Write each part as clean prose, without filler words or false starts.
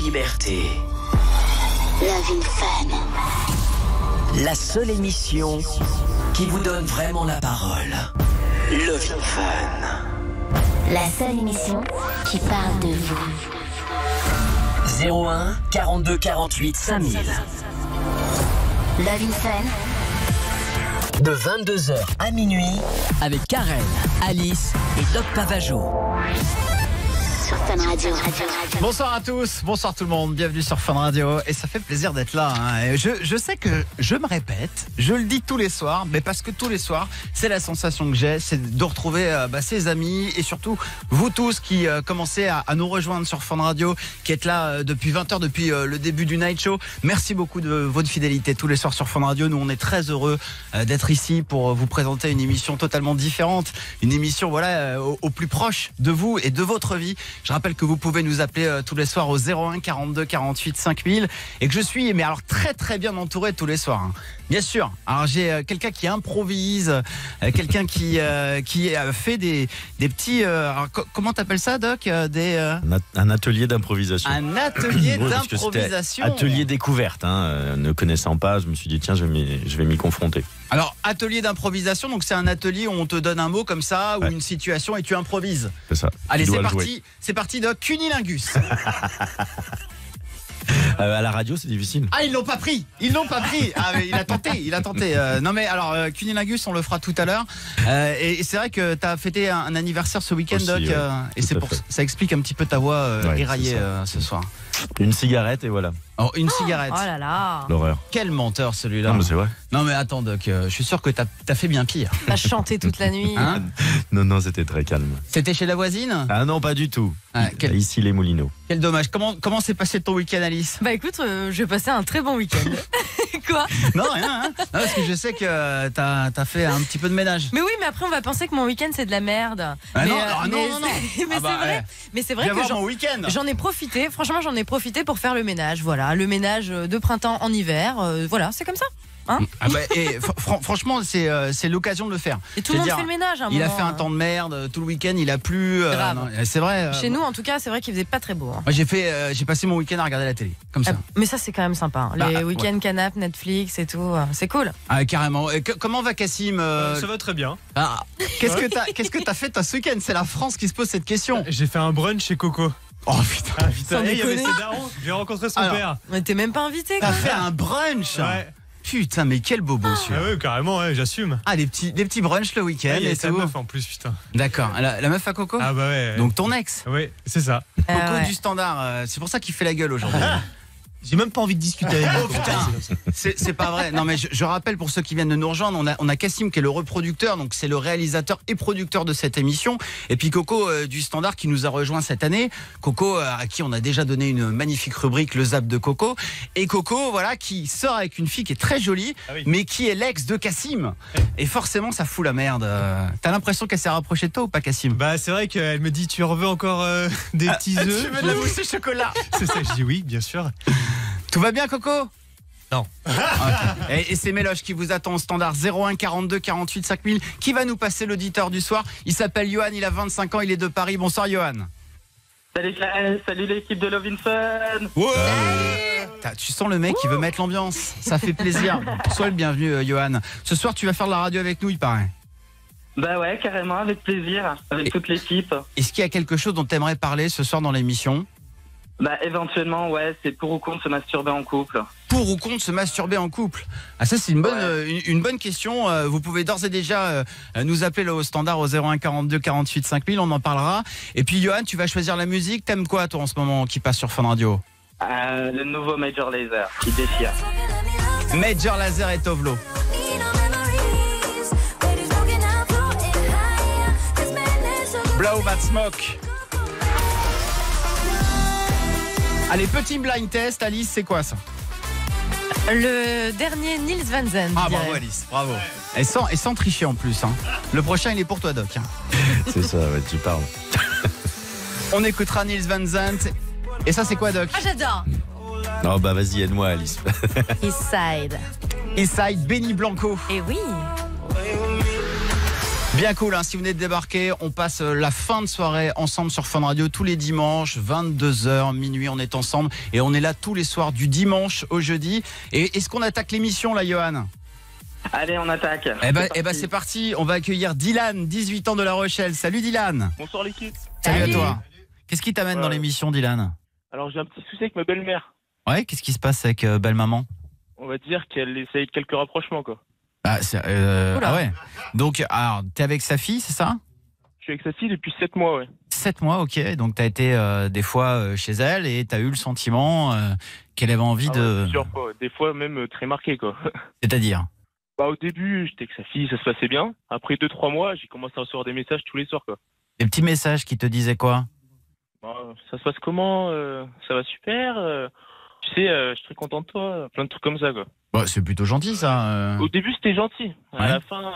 liberté. Love in Fun. La seule émission qui vous donne vraiment la parole. Love in Fun. La seule émission qui parle de vous. 01 42 48 5000. Love in Fun. De 22h à minuit avec Karen, Alice et Doc Pavageau. Sur Fun Radio. Bonsoir à tous, bonsoir tout le monde, bienvenue sur Fun Radio et ça fait plaisir d'être là. Et je sais que je me répète, je le dis tous les soirs, mais parce que tous les soirs, c'est la sensation que j'ai, c'est de retrouver ses amis et surtout vous tous qui commencez à nous rejoindre sur Fun Radio, qui êtes là depuis 20h, depuis le début du Night Show. Merci beaucoup de votre fidélité tous les soirs sur Fun Radio. Nous on est très heureux d'être ici pour vous présenter une émission totalement différente, une émission au plus proche de vous et de votre vie. Je rappelle que vous pouvez nous appeler tous les soirs au 01 42 48 5000 et que je suis très très bien entouré tous les soirs. Bien sûr. Alors j'ai quelqu'un qui improvise, quelqu'un qui fait des petits. Comment t'appelles ça, Doc? Un atelier d'improvisation. Un atelier d'improvisation. Atelier découverte. Ne connaissant pas, je me suis dit tiens, je vais m'y confronter. Alors atelier d'improvisation, donc c'est un atelier où on te donne un mot comme ça ou une situation et tu improvises. C'est ça. Allez, c'est parti, Doc. Cunilingus. À la radio, c'est difficile. Ah, ils l'ont pas pris. Ah, mais il a tenté. Non, mais alors, Cunilingus, on le fera tout à l'heure. Et c'est vrai que tu as fêté un anniversaire ce week-end, Doc. Et c'est pour ça explique un petit peu ta voix éraillée ce soir. Une cigarette et voilà. Oh, une cigarette. Oh là là. L'horreur. Quel menteur celui-là. Non, mais c'est vrai. Non, mais attends, Doc, je suis sûr que t'as fait bien pire. T'as chanté toute la nuit. Hein? Non, c'était très calme. C'était chez la voisine? Ah non, pas du tout. Ici, les Moulineaux. Quel dommage. Comment s'est passé ton week-end, Alice? Bah écoute, j'ai passé un très bon week-end. Quoi? Non, rien. Non, parce que je sais que t'as fait un petit peu de ménage. Mais oui, mais après on va penser que mon week-end c'est de la merde. Ah non. Mais c'est vrai. Mais c'est vrai que mon week-end. J'en ai profité. Franchement, j'en ai profité pour faire le ménage. Voilà, le ménage de printemps en hiver. Voilà, c'est comme ça. Hein? Et franchement, c'est l'occasion de le faire. Et tout le monde fait le ménage. Il a fait un temps de merde tout le week-end. Il a plu. C'est vrai. Chez nous, en tout cas, c'est vrai qu'il faisait pas très beau. Hein. Moi, j'ai passé mon week-end à regarder la télé, comme ça. Mais ça, c'est quand même sympa. Les week-ends canap, Netflix et tout, c'est cool. Ah, carrément. Comment va Cassim? Ça va très bien. Qu'est-ce que t'as fait toi ce week-end? C'est la France qui se pose cette question. J'ai fait un brunch chez Coco. Oh putain. Il y avait ses darons. J'ai rencontré son père. Mais t'es même pas invité. T'as fait un brunch? Ouais. Putain, mais quel bobo celui-là. Ah ouais, carrément, j'assume. Ah, des petits brunchs le week-end. Il y a et sa meuf en plus, putain. D'accord. La meuf à Coco? Ah bah ouais. Donc ton ex? Oui, c'est ça. Coco du Standard. C'est pour ça qu'il fait la gueule aujourd'hui. J'ai même pas envie de discuter avec vous. Oh putain, c'est pas vrai. Non mais je rappelle pour ceux qui viennent de nous rejoindre, on a Cassim qui est le reproducteur, donc c'est le réalisateur et producteur de cette émission. Et puis Coco du Standard qui nous a rejoint cette année. Coco à qui on a déjà donné une magnifique rubrique, le Zap de Coco. Et Coco, voilà, qui sort avec une fille qui est très jolie, mais qui est l'ex de Cassim. Et forcément, ça fout la merde. T'as l'impression qu'elle s'est rapprochée de toi ou pas, Cassim? Bah c'est vrai qu'elle me dit tu en veux encore des petits œufs. Tu veux de la mousse au chocolat? C'est ça, je dis oui, bien sûr. Tout va bien, Coco? Non. Okay. Et c'est Méloche qui vous attend au Standard 01 42 48 5000. Qui va nous passer l'auditeur du soir? Il s'appelle Johan, il a 25 ans, il est de Paris. Bonsoir, Johan. Salut l'équipe de Love in Fun. Ouais. Tu sens le mec qui veut mettre l'ambiance. Ça fait plaisir. Sois le bienvenu, Johan. Ce soir, tu vas faire de la radio avec nous, il paraît. Bah ouais, carrément, avec plaisir, avec toute l'équipe. Est-ce qu'il y a quelque chose dont tu aimerais parler ce soir dans l'émission? Bah éventuellement, ouais, c'est pour ou contre se masturber en couple. Pour ou contre se masturber en couple? Ah ça c'est une bonne question. Vous pouvez d'ores et déjà nous appeler au Standard au 01 42 48 5000, on en parlera. Et puis Johan, tu vas choisir la musique. T'aimes quoi toi en ce moment qui passe sur Fun Radio? Le nouveau Major Lazer qui déchire. Major Lazer et Tovlo. Blow That Smoke. Allez, petit blind test, Alice, c'est quoi ça? Le dernier Nils Van Zandt. Ah bravo Alice, bravo. Et sans tricher en plus. Hein. Le prochain il est pour toi, Doc. C'est ça, ouais, tu parles. On écoutera Nils Van Zandt. Et ça c'est quoi, Doc? Ah j'adore. Non bah vas-y, aide-moi Alice. Eastside. Eastside, Benny Blanco. Et oui. Bien cool, hein. Si vous venez de débarquer, on passe la fin de soirée ensemble sur Fun Radio tous les dimanches, 22h, minuit, on est ensemble et on est là tous les soirs du dimanche au jeudi. Et est-ce qu'on attaque l'émission là, Johan ? Allez, on attaque. Eh ben c'est parti, on va accueillir Dylan, 18 ans de La Rochelle. Salut Dylan. Bonsoir l'équipe. Salut à toi. Qu'est-ce qui t'amène dans l'émission, Dylan ? Alors j'ai un petit souci avec ma belle-mère. Ouais, qu'est-ce qui se passe avec belle-maman ? On va dire qu'elle essaye quelques rapprochements quoi. Ah ouais. Donc, alors, t'es avec sa fille, c'est ça ? Je suis avec sa fille depuis 7 mois, ouais. 7 mois, ok. Donc, t'as été des fois chez elle et t'as eu le sentiment qu'elle avait envie de... Plusieurs fois, des fois même très marqué, quoi. C'est-à-dire ? Au début, j'étais avec sa fille, ça se passait bien. Après 2-3 mois, j'ai commencé à recevoir des messages tous les soirs, quoi. Des petits messages qui te disaient quoi ? Ça se passe comment ça va super tu sais, je suis très content de toi. Plein de trucs comme ça, quoi. C'est plutôt gentil, ça. Au début, c'était gentil. À la fin...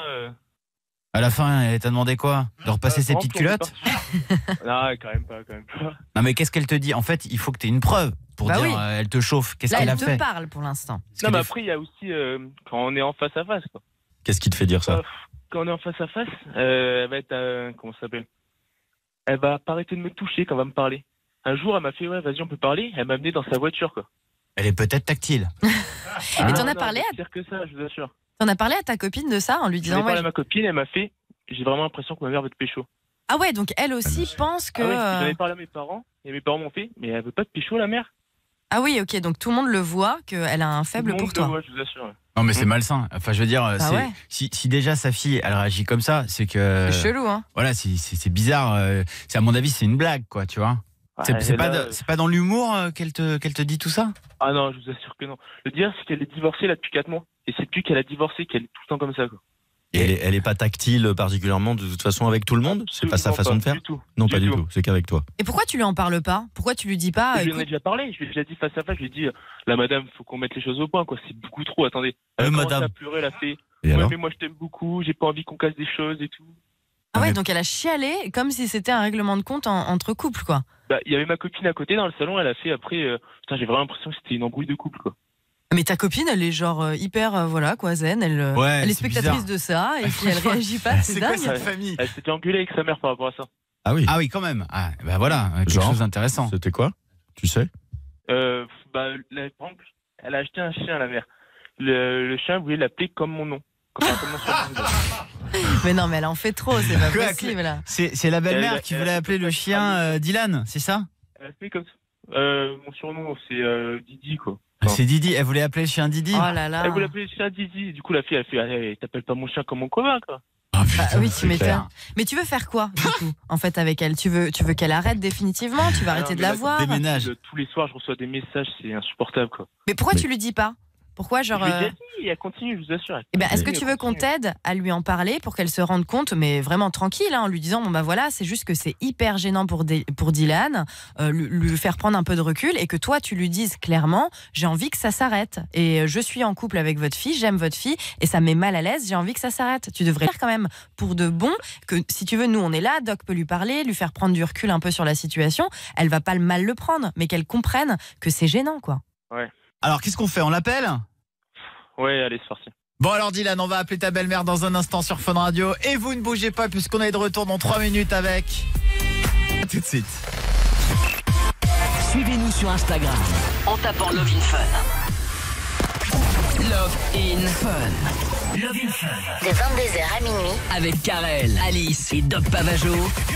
À la fin, elle t'a demandé quoi ? De repasser ses petites culottes ? Non, quand même pas. Non, mais qu'est-ce qu'elle te dit ? En fait, il faut que tu aies une preuve pour dire elle te chauffe. Qu'est-ce qu'elle a fait ? Elle te parle pour l'instant. Non, mais après, il y a aussi quand on est en face à face, quoi. Qu'est-ce qui te fait dire ça ? Quand on est en face à face, elle va être... comment ça s'appelle ? Elle va pas arrêter de me toucher quand elle va me parler. Un jour, elle m'a fait, ouais, vas-y, on peut parler. Elle m'a amené dans sa voiture, quoi. Elle est peut-être tactile. Et t'en as parlé à... pire que ça, je vous assure. T'en as parlé à ta copine de ça en lui disant... J'ai parlé à ma copine, elle m'a fait, j'ai vraiment l'impression que ma mère veut te pécho. Ah ouais, donc elle aussi pense que... J'en ai parlé à mes parents, et mes parents m'ont fait, mais elle veut pas te pécho, la mère. Ah oui, ok, donc tout le monde le voit, qu'elle a un faible pour toi. Ouais, je vous assure. Non, mais c'est malsain. Enfin, je veux dire, si déjà sa fille, elle réagit comme ça, c'est que... C'est chelou, hein. Voilà, c'est bizarre. À mon avis, c'est une blague, quoi, tu vois. C'est pas dans l'humour qu'elle te dit tout ça ? Ah non, je vous assure que non. Le dire, c'est qu'elle est divorcée là depuis 4 mois. Et c'est depuis qu'elle a divorcé qu'elle est tout le temps comme ça, quoi. Et elle est pas tactile particulièrement de toute façon avec tout le monde ? C'est pas sa façon de faire ? Non, pas du tout. C'est qu'avec toi. Et pourquoi tu lui en parles pas ? Pourquoi tu lui dis pas Je lui en ai déjà parlé. Je lui ai déjà dit face à face. Je lui ai dit, la madame, faut qu'on mette les choses au point, quoi. C'est beaucoup trop. Attendez. Elle a commencé à pleurer. Elle a fait. Ouais, mais moi je t'aime beaucoup. J'ai pas envie qu'on casse des choses et tout. Ah ouais, donc elle a chialé comme si c'était un règlement de compte entre couples, quoi. Il y avait ma copine à côté dans le salon. Elle a fait après. Putain, j'ai vraiment l'impression que c'était une embrouille de couple, quoi. Mais ta copine, elle est genre hyper, voilà quoi, zen. Elle est spectatrice de ça et puis elle réagit pas. C'est dingue. C'est quoi cette famille ? Elle s'était engueulée avec sa mère par rapport à ça. Ah oui. Ah oui, quand même. Ah, bah voilà, quelque chose d'intéressant. C'était quoi ? Tu sais ? Par exemple, elle a acheté un chien, la mère. Le chien voulait l'appeler comme mon nom. Comme mon surnom. Mais non, mais elle en fait trop, c'est pas possible là. C'est la belle-mère qui voulait appeler le chien Dylan, c'est ça ? Elle a fait comme ça. Mon surnom, c'est Didi, quoi. C'est Didi, elle voulait appeler le chien Didi ? Oh là là. Elle voulait appeler le chien Didi. Du coup, la fille, elle fait, t'appelles pas mon chien comme mon copain, quoi. Oh, putain, oui, tu m'étonnes. Mais tu veux faire quoi, du coup, en fait, avec elle ? Tu veux qu'elle arrête définitivement ? Tu vas arrêter de la voir ? Déménage. Tous les soirs, je reçois des messages, c'est insupportable, quoi. Mais pourquoi tu lui dis pas ? Pourquoi, genre... Je lui ai dit, elle continue, je vous assure. Est-ce que tu veux qu'on t'aide à lui en parler pour qu'elle se rende compte, mais vraiment tranquille, hein, en lui disant, bon bah voilà, c'est juste que c'est hyper gênant pour Dylan, lui faire prendre un peu de recul et que toi, tu lui dises clairement, j'ai envie que ça s'arrête. Et je suis en couple avec votre fille, j'aime votre fille et ça me met mal à l'aise, j'ai envie que ça s'arrête. Tu devrais faire quand même pour de bon, que si tu veux, nous on est là, Doc peut lui parler, lui faire prendre du recul un peu sur la situation, elle va pas mal le prendre, mais qu'elle comprenne que c'est gênant, quoi. Ouais. Alors, qu'est-ce qu'on fait ? On l'appelle ? Ouais, allez, c'est parti. Bon alors Dylan, on va appeler ta belle-mère dans un instant sur Fun Radio. Et vous ne bougez pas puisqu'on est de retour dans 3 minutes avec... A tout de suite. Suivez-nous sur Instagram en tapant Love in Fun. Love in Fun. Love in Fun. De 22h à minuit. Avec Karel, Alice et Doc Pavageau.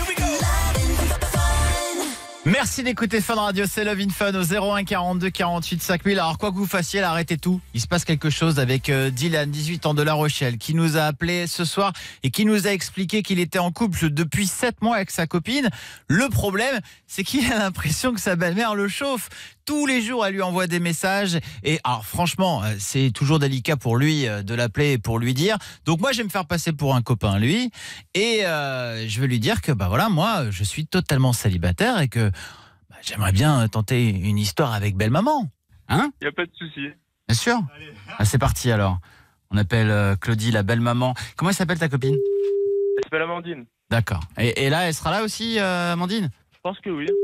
Merci d'écouter Fun Radio, c'est Love in Fun au 01 42 48 5000. Alors quoi que vous fassiez, là, arrêtez tout. Il se passe quelque chose avec Dylan, 18 ans de La Rochelle, qui nous a appelé ce soir et qui nous a expliqué qu'il était en couple depuis 7 mois avec sa copine. Le problème, c'est qu'il a l'impression que sa belle-mère le chauffe. Tous les jours, elle lui envoie des messages. Et alors franchement, c'est toujours délicat pour lui de l'appeler et pour lui dire. Donc moi, je vais me faire passer pour un copain, lui. Et je vais lui dire que bah voilà, moi, je suis totalement célibataire et que j'aimerais bien tenter une histoire avec belle-maman. Hein ? Y a pas de souci. Bien sûr. Ah, c'est parti alors. On appelle Claudie, la belle-maman. Comment elle s'appelle ta copine ? Elle s'appelle Amandine. D'accord. Et là, elle sera là aussi, Amandine ? Je pense que oui.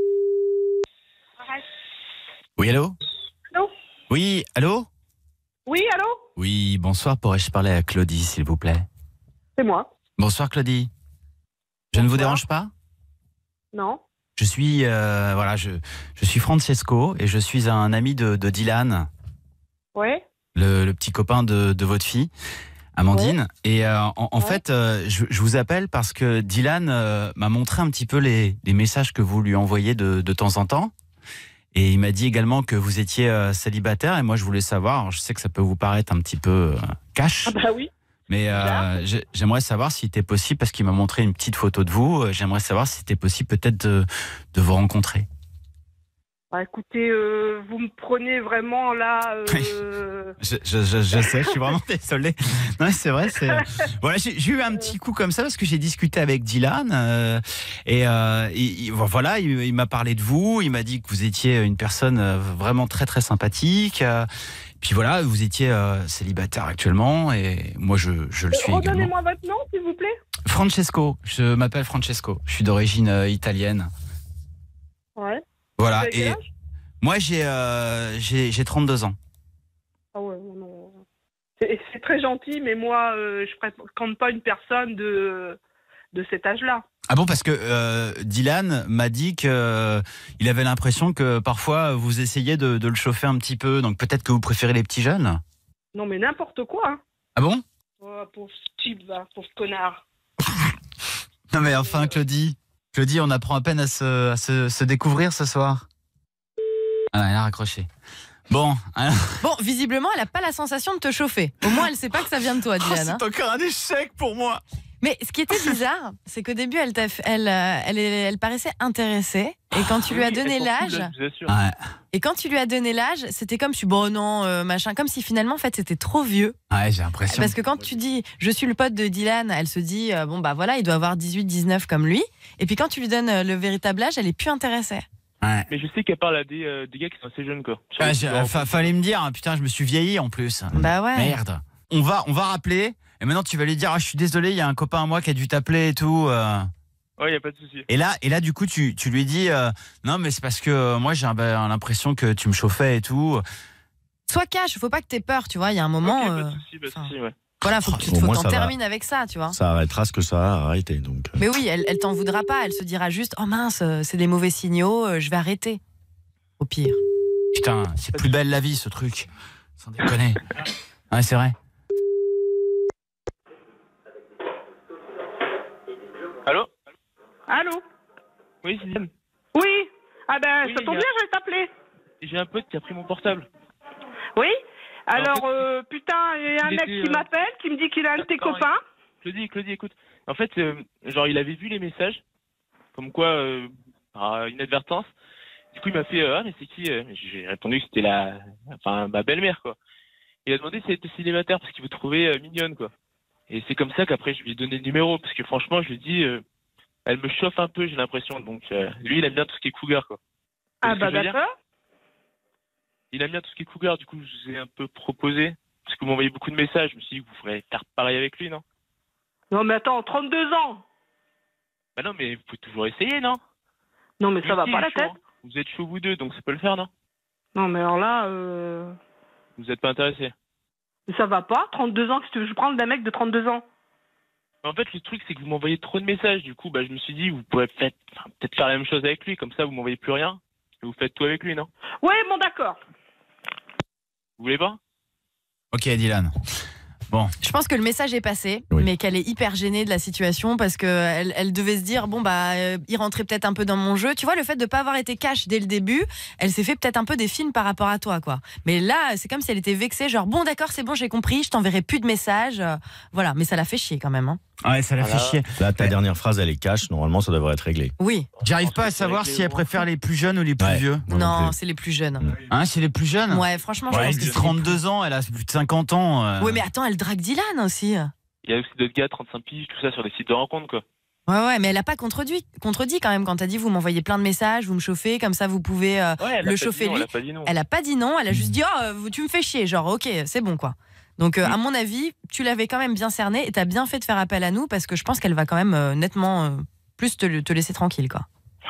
Oui, allô ? Allô ? Oui, allô ? Oui, allô ? Oui, bonsoir. Pourrais-je parler à Claudie, s'il vous plaît ? C'est moi. Bonsoir Claudie. Je ne vous dérange pas ? Non. Je suis je suis Francesco et je suis un ami de Dylan. Ouais. Le petit copain de votre fille, Amandine. Ouais. Et en fait, je vous appelle parce que Dylan m'a montré un petit peu les messages que vous lui envoyez de temps en temps. Et il m'a dit également que vous étiez célibataire. Et moi, je voulais savoir, alors, je sais que ça peut vous paraître un petit peu cash. Ah bah oui. Mais j'aimerais savoir s'il était possible, parce qu'il m'a montré une petite photo de vous, j'aimerais savoir si c'était possible peut-être de vous rencontrer. Bah écoutez, vous me prenez vraiment là... Je sais, je suis vraiment désolé. Non, c'est vrai, voilà, j'ai eu un petit coup comme ça parce que j'ai discuté avec Dylan voilà, il m'a parlé de vous, il m'a dit que vous étiez une personne vraiment très très sympathique. Puis voilà, vous étiez célibataire actuellement et moi je le suis également. Redonnez-moi votre nom, s'il vous plaît. Francesco, je m'appelle Francesco, je suis d'origine italienne. Ouais. Voilà, et moi j'ai 32 ans. Ah ouais, non. C'est très gentil, mais moi je fréquente pas une personne de cet âge-là. Ah bon, parce que Dylan m'a dit qu'il avait l'impression que parfois vous essayez de le chauffer un petit peu, donc peut-être que vous préférez les petits jeunes. Non mais n'importe quoi. Hein. Ah bon? Oh, pauvre type, va, pauvre connard. Non mais enfin Claudie, on apprend à peine à se découvrir ce soir. Ah, elle a raccroché. Bon, alors... Bon, visiblement, elle n'a pas la sensation de te chauffer. Au moins, elle ne sait pas que ça vient de toi, Dylan. C'est encore un échec pour moi. Mais ce qui était bizarre, c'est qu'au début, elle paraissait intéressée. Et quand tu lui as donné l'âge, c'était comme si machin, comme si finalement, en fait, c'était trop vieux. Ouais, j'ai l'impression. Parce que quand tu dis, je suis le pote de Dylan, elle se dit, voilà, il doit avoir 18, 19 comme lui. Et puis quand tu lui donnes le véritable âge, elle est plus intéressée. Ouais. Mais je sais qu'elle parle à des gars qui sont assez jeunes, quoi. Fallait me dire, putain, je me suis vieilli en plus. Bah ouais. Merde. On va rappeler. Et maintenant, tu vas lui dire, je suis désolé, il y a un copain à moi qui a dû t'appeler et tout. Ouais, y a pas de souci. Et là, du coup, tu lui dis, non, mais c'est parce que moi, j'ai l'impression que tu me chauffais et tout. Sois cash, faut pas que t'aies peur, tu vois. Il y a un moment. Okay, pas de souci, ouais. Voilà, faut que t'en termines avec ça, tu vois. Ça arrêtera ce que ça a arrêté, donc. Mais oui, elle t'en voudra pas. Elle se dira juste, oh mince, c'est des mauvais signaux, je vais arrêter. Au pire. Putain, c'est plus belle la vie, ce truc. Sans déconner. Ouais, c'est vrai. Allô? Allô? Oui, c'est Dylan. Oui. Ah ben, oui, ça tombe bien, je vais t'appeler. J'ai un pote qui a pris mon portable. Oui. Alors, en fait, putain, il y a un mec qui m'appelle, qui me dit qu'il a un de tes copains. Claudie, écoute. En fait, il avait vu les messages, comme quoi, par inadvertance. Du coup, il m'a fait, mais c'est qui? J'ai répondu que c'était ma belle-mère, quoi. Il a demandé si elle était célibataire parce qu'il vous trouvait mignonne, quoi. Et c'est comme ça qu'après, je lui ai donné le numéro, parce que franchement, je lui ai dit, elle me chauffe un peu, j'ai l'impression. Donc, lui, il aime bien tout ce qui est cougar, quoi. Ah bah d'accord. Il aime bien tout ce qui est cougar, du coup, je vous ai un peu proposé. Parce que vous m'envoyez beaucoup de messages, je me suis dit que vous ferez faire pareil avec lui, non? Non, mais attends, 32 ans. Bah non, mais vous pouvez toujours essayer, non? Non, mais ça va pas la tête. Vous êtes chaud, vous deux, donc ça peut le faire, non? Non, mais alors là, Vous êtes pas intéressé? Mais ça va pas, 32 ans, qu'est-ce que je prends d'un mec de 32 ans? En fait, le truc, c'est que vous m'envoyez trop de messages, du coup, bah, je me suis dit, vous pourrez peut-être faire la même chose avec lui, comme ça, vous m'envoyez plus rien, et vous faites tout avec lui, non? Ouais, bon, d'accord. Vous voulez pas? Ok, Dylan. Bon. Je pense que le message est passé, mais qu'elle est hyper gênée de la situation parce qu'elle elle devait se dire, il rentrait peut-être un peu dans mon jeu. Tu vois, le fait de ne pas avoir été cash dès le début, elle s'est fait peut-être un peu des films par rapport à toi, quoi. Mais là, c'est comme si elle était vexée, genre, bon, d'accord, c'est bon, j'ai compris, je t'enverrai plus de messages. Voilà, mais ça l'a fait chier quand même. Hein. Ouais, ça l'a fait chier. Là, ta dernière phrase, elle est cash, normalement, ça devrait être réglé. Oui. J'arrive pas à savoir si elle préfère les plus jeunes ou les plus vieux. Non, c'est les plus jeunes. Hein, c'est les plus jeunes? Ouais, franchement, je pense que 32 ans, elle a plus de 50 ans. Oui, mais attends, elle drague Dylan aussi. Il y a aussi d'autres gars, 35 piges, tout ça sur des sites de rencontres, quoi. Ouais, mais elle a pas contredit quand même quand t'as dit vous m'envoyez plein de messages, vous me chauffez, comme ça vous pouvez le chauffer lui. Elle a pas dit non, elle a juste dit tu me fais chier, genre ok, c'est bon quoi. Donc à mon avis, tu l'avais quand même bien cerné et t'as bien fait de faire appel à nous parce que je pense qu'elle va quand même nettement plus te laisser tranquille quoi.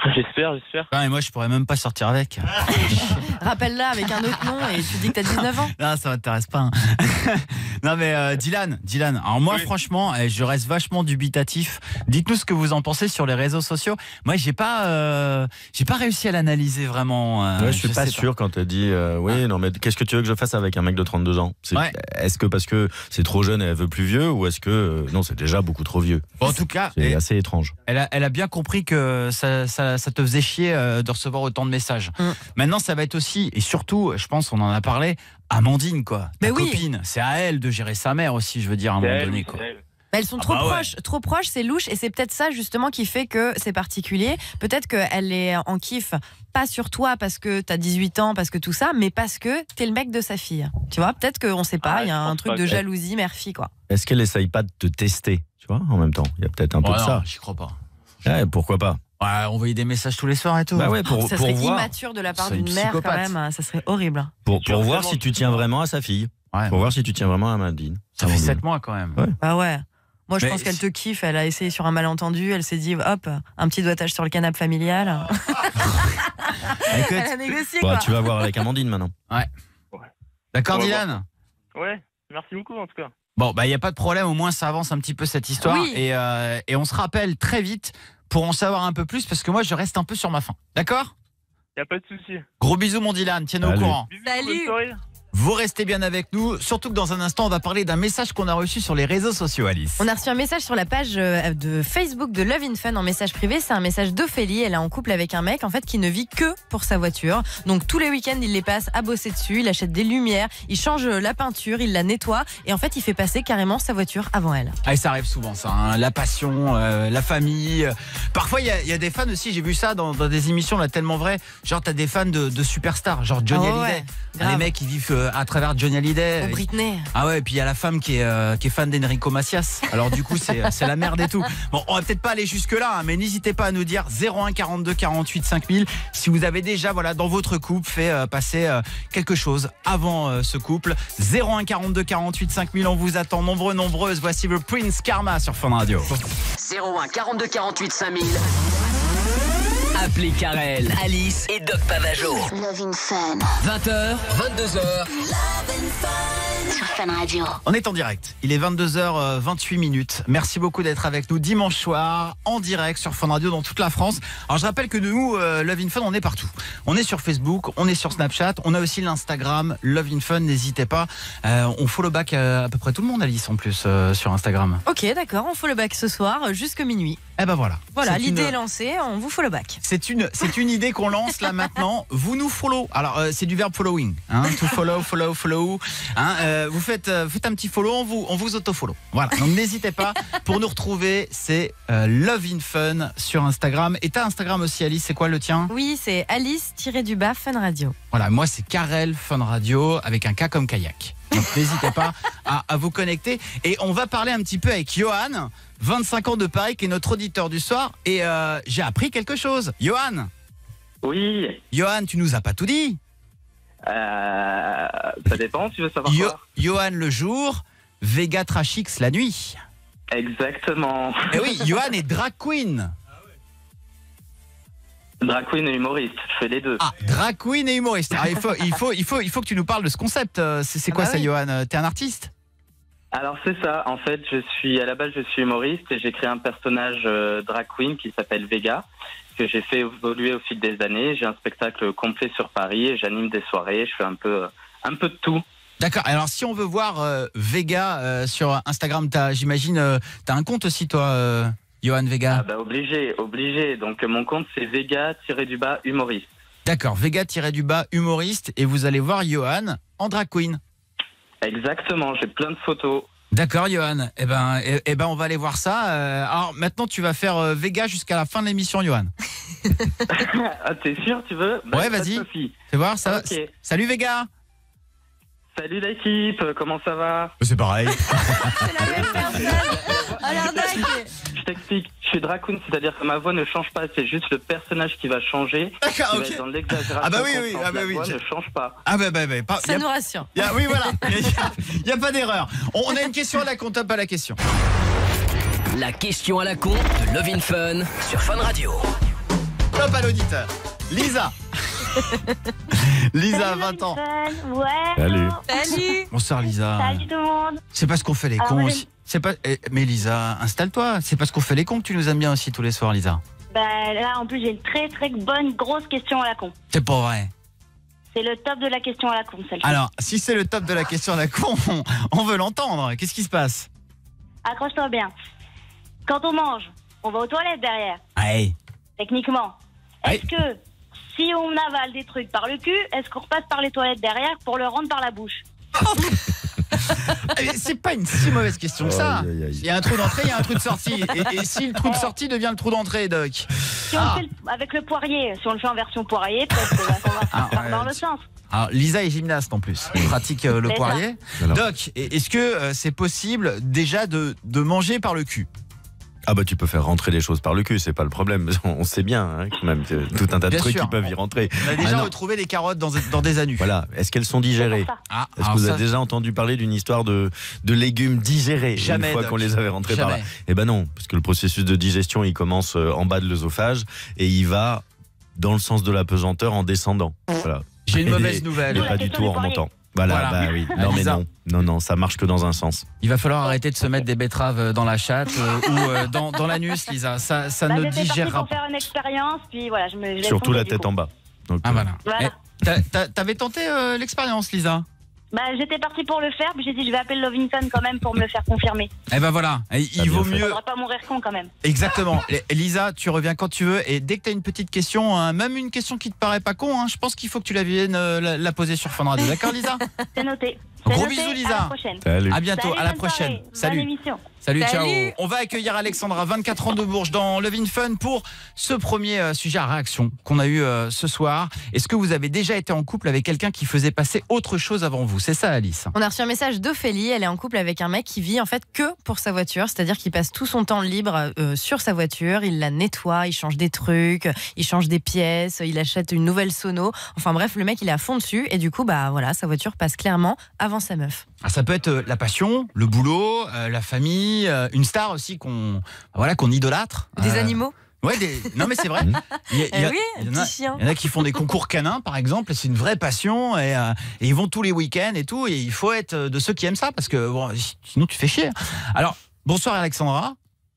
J'espère. Et moi, je pourrais même pas sortir avec. Rappelle-la avec un autre nom et tu dis que t'as 19 ans. Non, ça m'intéresse pas. Hein. Non, mais Dylan. Alors moi, franchement, je reste vachement dubitatif. Dites-nous ce que vous en pensez sur les réseaux sociaux. Moi, j'ai pas réussi à l'analyser vraiment. Je suis pas sûr quand tu dit oui, non, mais qu'est-ce que tu veux que je fasse avec un mec de 32 ans? Est-ce que parce que c'est trop jeune et elle veut plus vieux, ou est-ce que non, c'est déjà beaucoup trop vieux? Bon, en tout cas, c'est assez étrange. Elle a bien compris que ça te faisait chier de recevoir autant de messages. Maintenant, ça va être aussi, et surtout, je pense, on en a parlé, Amandine, quoi. Ta copine, c'est à elle de gérer sa mère aussi, je veux dire, à un moment donné, quoi. Elles sont trop proches, c'est louche, et c'est peut-être ça justement qui fait que c'est particulier. Peut-être qu'elle est en kiff, pas sur toi parce que t'as 18 ans, parce que tout ça, mais parce que t'es le mec de sa fille. Tu vois, peut-être qu'on sait pas, il y a un truc de jalousie mère-fille, quoi. Est-ce qu'elle essaye pas de te tester, tu vois, en même temps? Il y a peut-être un peu de ça. J'y crois pas. Ouais, pourquoi pas? Envoyer des messages tous les soirs et tout. Ça serait immature de la part d'une mère quand même, ça serait horrible. Pour voir si tu tiens vraiment à sa fille. Pour voir si tu tiens vraiment à Amandine. Ça fait 7 mois quand même. Bah ouais. Moi, je pense qu'elle te kiffe. Elle a essayé sur un malentendu. Elle s'est dit, hop, un petit doigtage sur le canapé familial. Écoute, elle a négocié, quoi. Tu vas voir avec Amandine maintenant. Ouais. D'accord, Dylan? Ouais, merci beaucoup en tout cas. Bon, il n'y a pas de problème. Au moins, ça avance un petit peu cette histoire. Oui. Et on se rappelle très vite pour en savoir un peu plus, parce que moi, je reste un peu sur ma faim. D'accord? Y a pas de souci. Gros bisous, mon Dylan. Tiens-nous au courant. Salut. Vous restez bien avec nous, surtout que dans un instant, on va parler d'un message qu'on a reçu sur les réseaux sociaux, Alice. On a reçu un message sur la page de Facebook de Love in Fun en message privé. C'est un message d'Ophélie. Elle est en couple avec un mec en fait qui ne vit que pour sa voiture. Donc tous les week-ends, il les passe à bosser dessus. Il achète des lumières, il change la peinture, il la nettoie et en fait, il fait passer carrément sa voiture avant elle. Et ça arrive souvent, ça. Hein. La passion, la famille. Parfois, il y a des fans aussi. J'ai vu ça dans des émissions là tellement vrai. Genre, t'as des fans de superstars, genre Johnny Hallyday. Les mecs qui vivent à travers Johnny Hallyday. Ou Britney. Ah ouais, et puis il y a la femme qui est fan d'Enrico Macias. Alors du coup, c'est la merde et tout. Bon, on va peut-être pas aller jusque là, hein, mais n'hésitez pas à nous dire 01 42 48 5000 si vous avez déjà dans votre couple fait passer quelque chose avant ce couple. 01 42 48 5000, on vous attend nombreuses. Voici le Prince Karma sur Fun Radio. 01 42 48 5000. Appelez Karel, Alice et Doc Pavageau. Love in Fun. 20h, 22h. Love in Fun. Sur Fun Radio. On est en direct. Il est 22h28. Merci beaucoup d'être avec nous dimanche soir, en direct sur Fun Radio dans toute la France. Alors je rappelle que nous, Love in Fun, on est partout. On est sur Facebook, on est sur Snapchat, on a aussi l'Instagram Love in Fun, n'hésitez pas. On follow back à peu près tout le monde, Alice, en plus, sur Instagram. Ok, d'accord, on follow back ce soir jusque minuit. Eh ben voilà. Voilà, l'idée est lancée, on vous follow back. C'est une idée qu'on lance là maintenant. Vous nous follow. Alors c'est du verbe following. Hein, to follow. Hein, vous faites un petit follow, on vous auto-follow. Voilà. Donc n'hésitez pas. Pour nous retrouver, c'est Love in Fun sur Instagram. Et t'as Instagram aussi, Alice. C'est quoi le tien? Oui, c'est Alice-Fun Radio. Voilà, moi c'est Karel Fun Radio avec un K comme kayak. Donc n'hésitez pas à vous connecter. Et on va parler un petit peu avec Johan, 25 ans de Paris, qui est notre auditeur du soir. Et j'ai appris quelque chose. Johan. Oui. Johan, tu nous as pas tout dit. Ça dépend, tu veux savoir quoi? Johan le jour, Vega Trashix la nuit. Exactement. Et oui, Johan est drag queen. Drag queen et humoriste, je fais les deux. Ah, drag queen et humoriste. Alors, il faut que tu nous parles de ce concept. C'est quoi ça, Johan? T'es un artiste? Alors c'est ça, en fait à la base je suis humoriste et j'ai créé un personnage drag queen qui s'appelle Vega, que j'ai fait évoluer au fil des années. J'ai un spectacle complet sur Paris et j'anime des soirées, je fais un peu de tout. D'accord, alors si on veut voir Vega sur Instagram, j'imagine, t'as un compte aussi toi, Johan Vega? Ah bah obligé, donc mon compte c'est Vega-humoriste. D'accord, Vega-humoriste et vous allez voir Johan en drag queen. Exactement, j'ai plein de photos. D'accord, Johan. Eh ben, on va aller voir ça. Alors, maintenant, tu vas faire Vega jusqu'à la fin de l'émission, Johan. Ah, t'es sûr, tu veux? Ouais, vas-y. Fais voir, ça va. Salut, Vega. Salut, l'équipe. Comment ça va? C'est pareil. C'est la même personne. Alors, je t'explique. Je suis drag queen, c'est-à-dire que ma voix ne change pas. C'est juste le personnage qui va changer. D'accord, ok. Dans l'exagération. Ah bah oui. La voix ne change pas. Ah bah. Ça nous rassure. Oui, voilà. Il n'y a pas d'erreur. On a une question à la con, top à la question. La question à la con de Love in Fun sur Fun Radio. Top à l'auditeur. Lisa. Lisa, 20 ans. Ouais. Salut. Salut. Bonsoir Lisa. Salut tout le monde. C'est parce qu'on fait les Alors, cons moi, aussi. C'est pas. Mais Lisa, installe-toi. C'est parce qu'on fait les cons que tu nous aimes bien aussi tous les soirs, Lisa. Bah, là, en plus, j'ai une très très bonne grosse question à la con. C'est pas vrai. C'est le top de la question à la con, celle-ci. Alors, si c'est le top de la question à la con, on veut l'entendre. Qu'est-ce qui se passe? Accroche-toi bien. Quand on mange, on va aux toilettes derrière. Allez. Techniquement. Est-ce que si on avale des trucs par le cul, est-ce qu'on repasse par les toilettes derrière pour le rendre par la bouche? C'est pas une si mauvaise question que ça. Il y a un trou d'entrée, il y a un trou de sortie. Et si le trou de sortie devient le trou d'entrée, Doc? Si on le fait avec le poirier, si on le fait en version poirier, peut-être qu'on va faire dans le sens. Alors, Lisa est gymnaste en plus. Elle pratique le C'est poirier. Doc, est-ce que c'est possible déjà de manger par le cul? Ah bah tu peux faire rentrer des choses par le cul, c'est pas le problème. On sait bien hein, quand même tout un tas de Bien trucs sûr. qui peuvent y rentrer. On a déjà retrouvé des carottes dans des anus. Voilà. Est-ce qu'elles sont digérées? Est-ce que vous avez déjà entendu parler d'une histoire de légumes digérés Jamais, une fois Doc. qu'on les avait rentrés par là? Jamais. Eh ben non, parce que le processus de digestion il commence en bas de l'œsophage et il va dans le sens de la pesanteur en descendant. Voilà. J'ai une Et- mauvaise nouvelle. Et pas du tout en remontant. Voilà, bah oui. Non mais Lisa. non, ça marche que dans un sens. Il va falloir arrêter de se mettre des betteraves dans la chatte ou dans l'anus, Lisa. Ça Bah, ne j'étais partie digérera pour pas. faire une expérience, puis voilà, je me laisse Surtout tomber, la du tête coup. en bas. Donc, Ah voilà. Voilà. T'avais tenté l'expérience, Lisa? Bah, j'étais partie pour le faire, puis j'ai dit je vais appeler Lovington quand même pour me le faire confirmer. Eh ben voilà, il vaut mieux. Faudra pas mourir con quand même. Exactement. Lisa, tu reviens quand tu veux. Et dès que tu as une petite question, hein, même une question qui te paraît pas con, hein, je pense qu'il faut que tu la viennes la poser sur Fun Radio. D'accord, Lisa? C'est noté. Gros C'est noté. bisous, Lisa. À la prochaine. Salut. À bientôt, Salut, à la bonne prochaine. soirée. Salut. Bonne émission. Salut, ciao. Salut. On va accueillir Alexandra, 24 ans de Bourges, dans Love in Fun pour ce premier sujet à réaction qu'on a eu ce soir. Est-ce que vous avez déjà été en couple avec quelqu'un qui faisait passer autre chose avant vous? C'est ça, Alice? On a reçu un message d'Ophélie, elle est en couple avec un mec qui vit en fait que pour sa voiture, c'est-à-dire qu'il passe tout son temps libre sur sa voiture, il la nettoie, il change des trucs, il change des pièces, il achète une nouvelle sono. Enfin bref, le mec il est à fond dessus et du coup bah voilà, sa voiture passe clairement avant sa meuf. Ah, ça peut être la passion, le boulot, la famille, une star aussi qu'on idolâtre. Des animaux. Ouais, non mais c'est vrai. Oui, un petit chien. Il y en a qui font des concours canins par exemple, et c'est une vraie passion et ils vont tous les week-ends et tout, et il faut être de ceux qui aiment ça parce que bon, sinon tu fais chier. Alors, bonsoir Alexandra.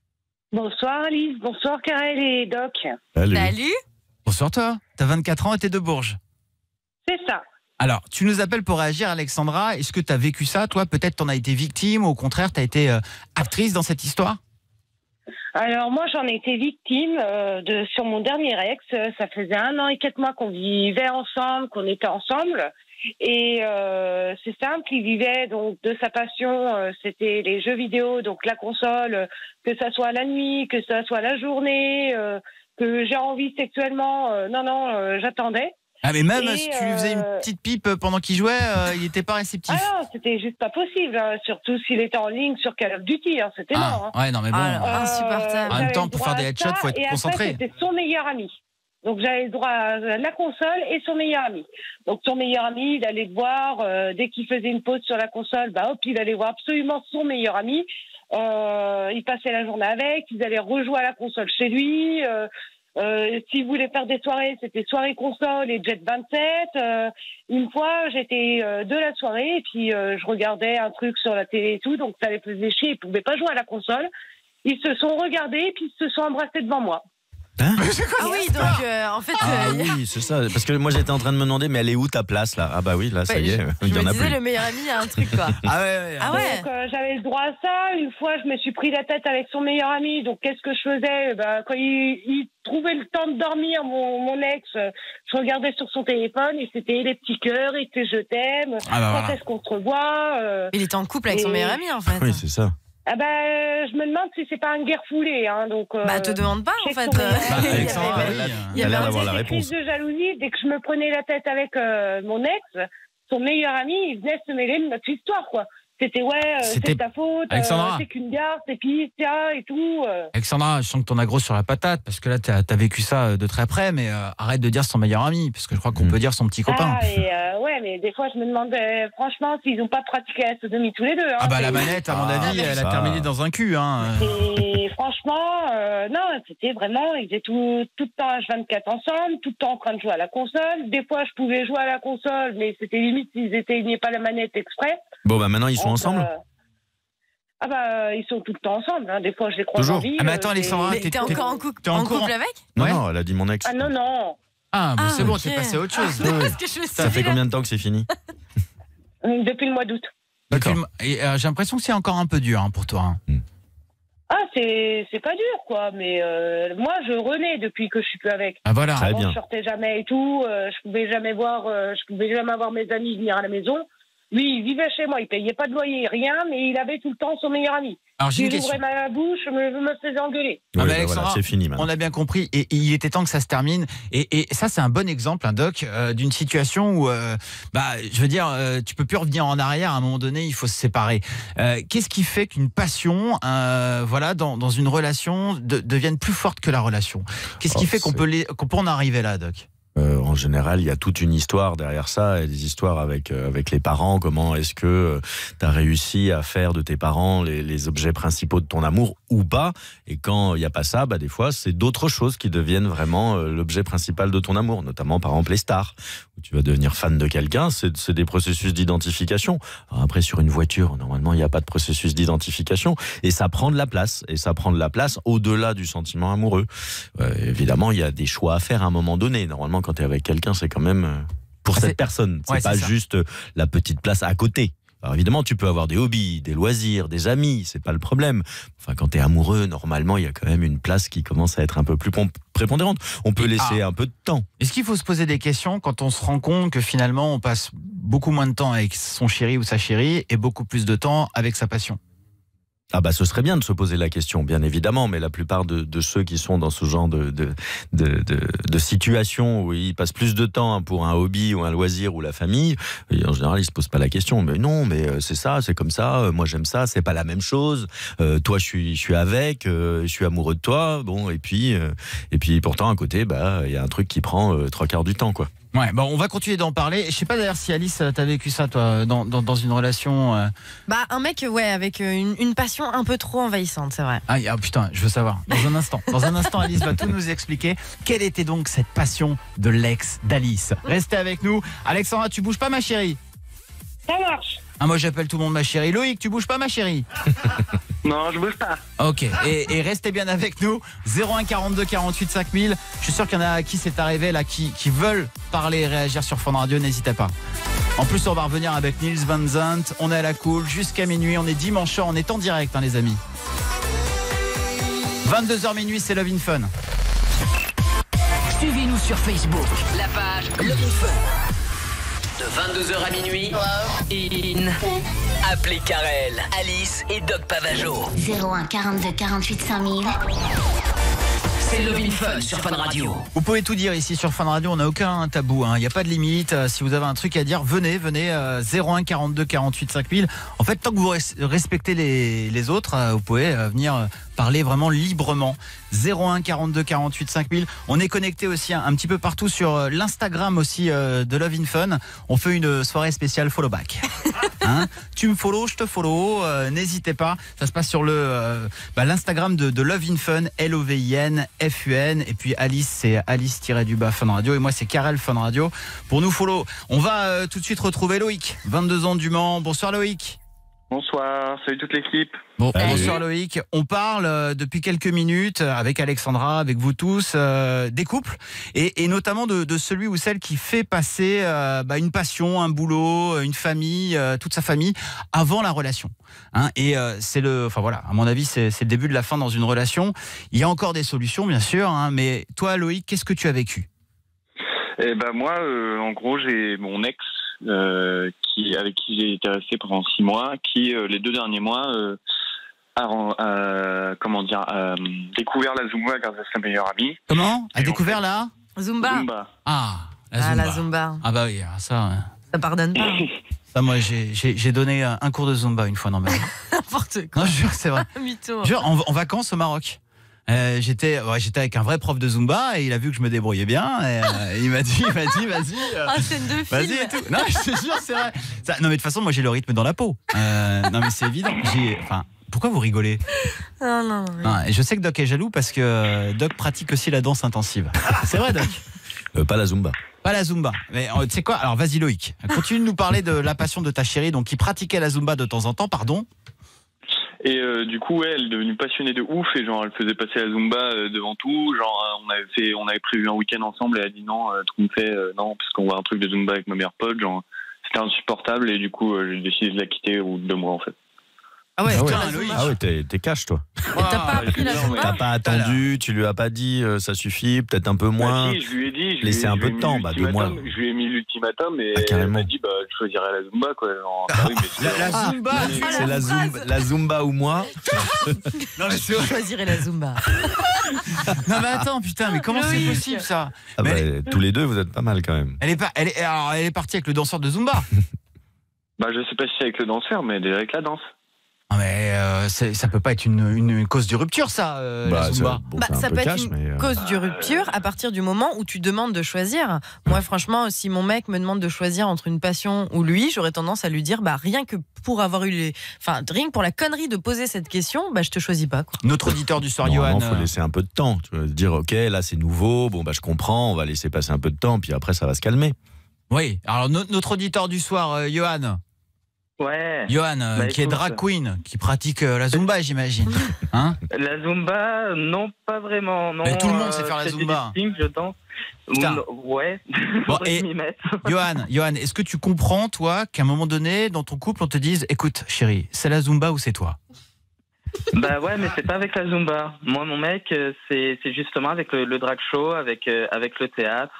Bonsoir Alice, bonsoir Karel et Doc. Salut. Bonsoir toi, t'as 24 ans et t'es de Bourges. C'est ça. Alors, tu nous appelles pour réagir Alexandra, est-ce que t'as vécu ça toi? Peut-être t'en as été victime ou au contraire t'as été actrice dans cette histoire? Alors moi j'en ai été victime sur mon dernier ex. Ça faisait 1 an et 4 mois qu'on vivait ensemble, qu'on était ensemble. Et c'est simple, il vivait donc de sa passion, c'était les jeux vidéo, donc la console, que ça soit la nuit, que ça soit la journée, que j'ai envie sexuellement, j'attendais. Ah mais même Et, si tu lui faisais une petite pipe pendant qu'il jouait, il n'était pas réceptif. Ah non, c'était juste pas possible, hein, surtout s'il était en ligne sur Call of Duty, hein, c'était mort. Hein. Ouais, non mais bon. Insupportable. En même temps, J'avais pour le faire droit des à headshots, ça, faut être et concentré. Après, c'était son meilleur ami. Donc j'avais le droit à la console et son meilleur ami. Donc son meilleur ami, il allait le voir dès qu'il faisait une pause sur la console, bah hop, il allait voir absolument son meilleur ami. Il passait la journée avec, ils allaient rejouer à la console chez lui. S'il voulait faire des soirées, c'était soirée console et Jet 27. Une fois, j'étais de la soirée et puis je regardais un truc sur la télé et tout, donc ça les faisait chier, ils pouvaient pas jouer à la console. Ils se sont regardés et puis ils se sont embrassés devant moi. Hein? Ah oui, donc en fait. Ah oui, c'est ça. Parce que moi j'étais en train de me demander, mais elle est où ta place là? Ah bah oui, là ça y est, Je il y en me a disais, plus. le meilleur ami a un truc quoi. Ah ouais. Ah ouais. Donc j'avais le droit à ça. Une fois, je me suis pris la tête avec son meilleur ami. Donc qu'est-ce que je faisais? Quand il trouvait le temps de dormir, mon ex, je regardais sur son téléphone et c'était les petits cœurs, et que je t'aime. Ah bah quand voilà. est-ce qu'on se revoit? Il était en couple avec son meilleur ami en fait. Oui, c'est ça. Ah je me demande si c'est pas une guerre foulée. Hein, donc, Bah te demande pas en je sais fait. que son meilleur ami, Alexandra, il y a avait l'air un d'avoir la des réponse. crises de jalousie. Dès que je me prenais la tête avec mon ex, son meilleur ami, il venait se mêler de notre histoire, quoi. C'était C'était- c'est ta faute, Alexandra. c'est qu'une garce, et puis ça et tout. Alexandra, je sens que t'en as gros sur la patate parce que là t'as vécu ça de très près, mais arrête de dire son meilleur ami parce que je crois qu'on peut dire son petit copain. Ah, et ouais, Ouais, mais des fois, je me demandais, franchement, s'ils n'ont pas pratiqué la sodomie tous les deux. Hein, Ah bah la manette, à mon avis, elle a terminé dans un cul. Hein. Et franchement, non, c'était vraiment, ils étaient tout le temps H24 ensemble, tout le temps en train de jouer à la console. Des fois, je pouvais jouer à la console, mais c'était limite s'ils éteignaient pas la manette exprès. Bon, bah maintenant, ils sont ensemble Ah bah, ils sont tout le temps ensemble. Hein. Des fois, je les croise en vie. Ah mais attends, Alexandra, t'es encore en couple avec? Non, elle a dit mon ex. Ah non. Ah, bon, c'est bon, ok. t'es passé à autre chose. Ça fait combien de temps que c'est fini? Depuis le mois d'août. D'accord. Et j'ai l'impression que c'est encore un peu dur hein, pour toi. Hein. Ah, c'est pas dur, quoi. Mais moi, je renais depuis que je suis plus avec. Ah voilà. Avant, je sortais jamais et tout. Je pouvais jamais avoir mes amis venir à la maison. Lui, il vivait chez moi, il payait pas de loyer, rien, mais il avait tout le temps son meilleur ami. Alors, j'ai une il question. ouvrait ma bouche, je me faisais engueuler. Ah Oui, bah, Alexandra, voilà, c'est fini maintenant. on a bien compris et il était temps que ça se termine. Et ça, c'est un bon exemple, Doc, d'une situation où, je veux dire, tu peux plus revenir en arrière. À un moment donné, il faut se séparer. Qu'est-ce qui fait qu'une passion, dans une relation, devienne plus forte que la relation? Qu'est-ce qui fait qu'on peut en arriver là, Doc? En général, il y a toute une histoire derrière ça, et des histoires avec les parents. Comment est-ce que tu as réussi à faire de tes parents les objets principaux de ton amour ou pas? Et quand il n'y a pas ça, des fois, c'est d'autres choses qui deviennent vraiment l'objet principal de ton amour, notamment par exemple les stars, où tu vas devenir fan de quelqu'un, c'est des processus d'identification. Alors après, sur une voiture, normalement, il n'y a pas de processus d'identification, et ça prend de la place, au-delà du sentiment amoureux. Évidemment, il y a des choix à faire à un moment donné. Normalement, quand tu es avec quelqu'un, c'est quand même pour cette personne. C'est pas juste la petite place à côté. Alors évidemment, tu peux avoir des hobbies, des loisirs, des amis, c'est pas le problème. Enfin, quand tu es amoureux, normalement, il y a quand même une place qui commence à être un peu plus prépondérante. On peut laisser un peu de temps. Est-ce qu'il faut se poser des questions quand on se rend compte que finalement, on passe beaucoup moins de temps avec son chéri ou sa chérie et beaucoup plus de temps avec sa passion? Ah bah ce serait bien de se poser la question, bien évidemment, mais la plupart de ceux qui sont dans ce genre de situation où ils passent plus de temps pour un hobby ou un loisir ou la famille, et en général ils se posent pas la question. Mais non, mais c'est ça, c'est comme ça, moi j'aime ça, c'est pas la même chose. Toi je suis avec, je suis amoureux de toi, bon et puis pourtant à côté il y a un truc qui prend 3/4 du temps quoi. Ouais, on va continuer d'en parler. Je sais pas d'ailleurs si Alice, t'as vécu ça toi dans une relation. Un mec avec une passion un peu trop envahissante, c'est vrai. Ah putain, je veux savoir. Dans un instant, Alice va tout nous expliquer. Quelle était donc cette passion de l'ex d'Alice? Restez avec nous. Alexandra, tu bouges pas ma chérie? Ça marche. Ah, moi j'appelle tout le monde ma chérie. Loïc, tu bouges pas ma chérie? Non, je bouge pas. Ok, et restez bien avec nous. 01 42 48 5000. Je suis sûr qu'il y en a à qui c'est arrivé là, qui veulent parler et réagir sur Fun Radio, n'hésitez pas. En plus, on va revenir avec Nils Van Zandt. On est à la cool jusqu'à minuit. On est dimanche soir, on est en direct, les amis. 22h minuit, c'est Love in Fun. Suivez-nous sur Facebook, la page Love in Fun. De 22h à minuit, appelez Karel, Alice et Doc Pavageau. 01 42 48 5000. C'est Love in Fun sur Fun Radio. Vous pouvez tout dire ici sur Fun Radio, on n'a aucun tabou, il n'y a pas de limite. Si vous avez un truc à dire, venez 01 42 48 5000. En fait, tant que vous respectez les autres, vous pouvez venir parler vraiment librement. 01 42 48 5000. On est connecté aussi un petit peu partout sur l'Instagram aussi de Love in Fun. On fait une soirée spéciale follow back. Tu me follow, je te follow. N'hésitez pas. Ça se passe sur l'Instagram de Love in Fun, LOVIN FUN. Et puis Alice, c'est Alice-du-bas Fun Radio. Et moi, c'est Karel Fun Radio. Pour nous follow, on va tout de suite retrouver Loïc, 22 ans du Mans. Bonsoir Loïc. Bonsoir, salut toute l'équipe. Bonsoir Loïc. On parle depuis quelques minutes avec Alexandra, avec vous tous, des couples et notamment de celui ou celle qui fait passer une passion, un boulot, une famille, toute sa famille avant la relation. Et c'est à mon avis, c'est le début de la fin dans une relation. Il y a encore des solutions, bien sûr, mais toi Loïc, qu'est-ce que tu as vécu? Moi, en gros, j'ai mon ex avec qui j'ai été resté pendant 6 mois, qui les 2 derniers mois a découvert la Zumba grâce à sa meilleure amie. Comment? A découvert la Zumba. La Zumba. Ah bah oui, ça. Ça pardonne pas. Ça, moi, j'ai donné un cours de Zumba une fois dans ma vie. N'importe quoi. Non, je jure, c'est vrai. Mytho. Jure, en vacances au Maroc. J'étais avec un vrai prof de Zumba et il a vu que je me débrouillais bien. Et, il m'a dit, vas-y. Ah, scène de Vas-y film. et tout. Non, je te jure, c'est vrai. Non, mais de toute façon, moi, j'ai le rythme dans la peau. Non, mais c'est évident. Pourquoi vous rigolez? Non. Et je sais que Doc est jaloux parce que Doc pratique aussi la danse intensive. C'est vrai, Doc? Pas la Zumba. Pas la Zumba. Mais tu sais quoi? Alors, vas-y, Loïc. Continue de nous parler de la passion de ta chérie, donc qui pratiquait la Zumba de temps en temps, pardon. Et du coup, ouais, elle est devenue passionnée de ouf et genre elle faisait passer la Zumba devant tout. Genre on avait prévu un week-end ensemble et elle a dit non, tout me fait non parce qu'on va un truc de Zumba avec ma meilleure pote. Genre c'était insupportable et du coup j'ai décidé de la quitter au bout de 2 mois en fait. Ah ouais, T'es cash toi. T'as pas appris la Zumba? T'as pas attendu, tu lui as pas dit ça suffit, peut-être un peu moins. Si, je lui ai dit. Laissez un peu de temps, 2 mois. Je lui ai mis l'ultimatum et carrément. elle m'a dit je choisirais la Zumba quoi. La Zumba, c'est la Zumba ou moi. Non, je choisirais la Zumba. Non mais attends, putain, mais comment c'est possible ça? Tous les deux, vous êtes pas mal quand même. Elle est partie avec le danseur de Zumba. Je sais pas si c'est avec le danseur, mais déjà avec la danse. Non mais ça peut pas être une cause de rupture ça, la Zumba. Ça peut être une cause de rupture à partir du moment où tu demandes de choisir. Moi franchement, si mon mec me demande de choisir entre une passion ou lui, j'aurais tendance à lui dire rien que pour avoir rien que pour la connerie de poser cette question, je te choisis pas quoi. Notre auditeur du soir, Johan. Il faut laisser un peu de temps. Tu vas dire ok, là c'est nouveau, je comprends, on va laisser passer un peu de temps, puis après ça va se calmer. Oui, alors notre auditeur du soir, Johan. Ouais. Johan, qui est drag queen, qui pratique la Zumba, j'imagine. Hein? La Zumba, non, pas vraiment. Non, mais tout le monde sait faire la Zumba. Je danse. Ouais. Bon, et Johan, est-ce que tu comprends, toi, qu'à un moment donné, dans ton couple, on te dise, écoute, chérie, c'est la Zumba ou c'est toi? Ouais, mais c'est pas avec la Zumba. Moi, mon mec, c'est justement avec le drag show, avec le théâtre.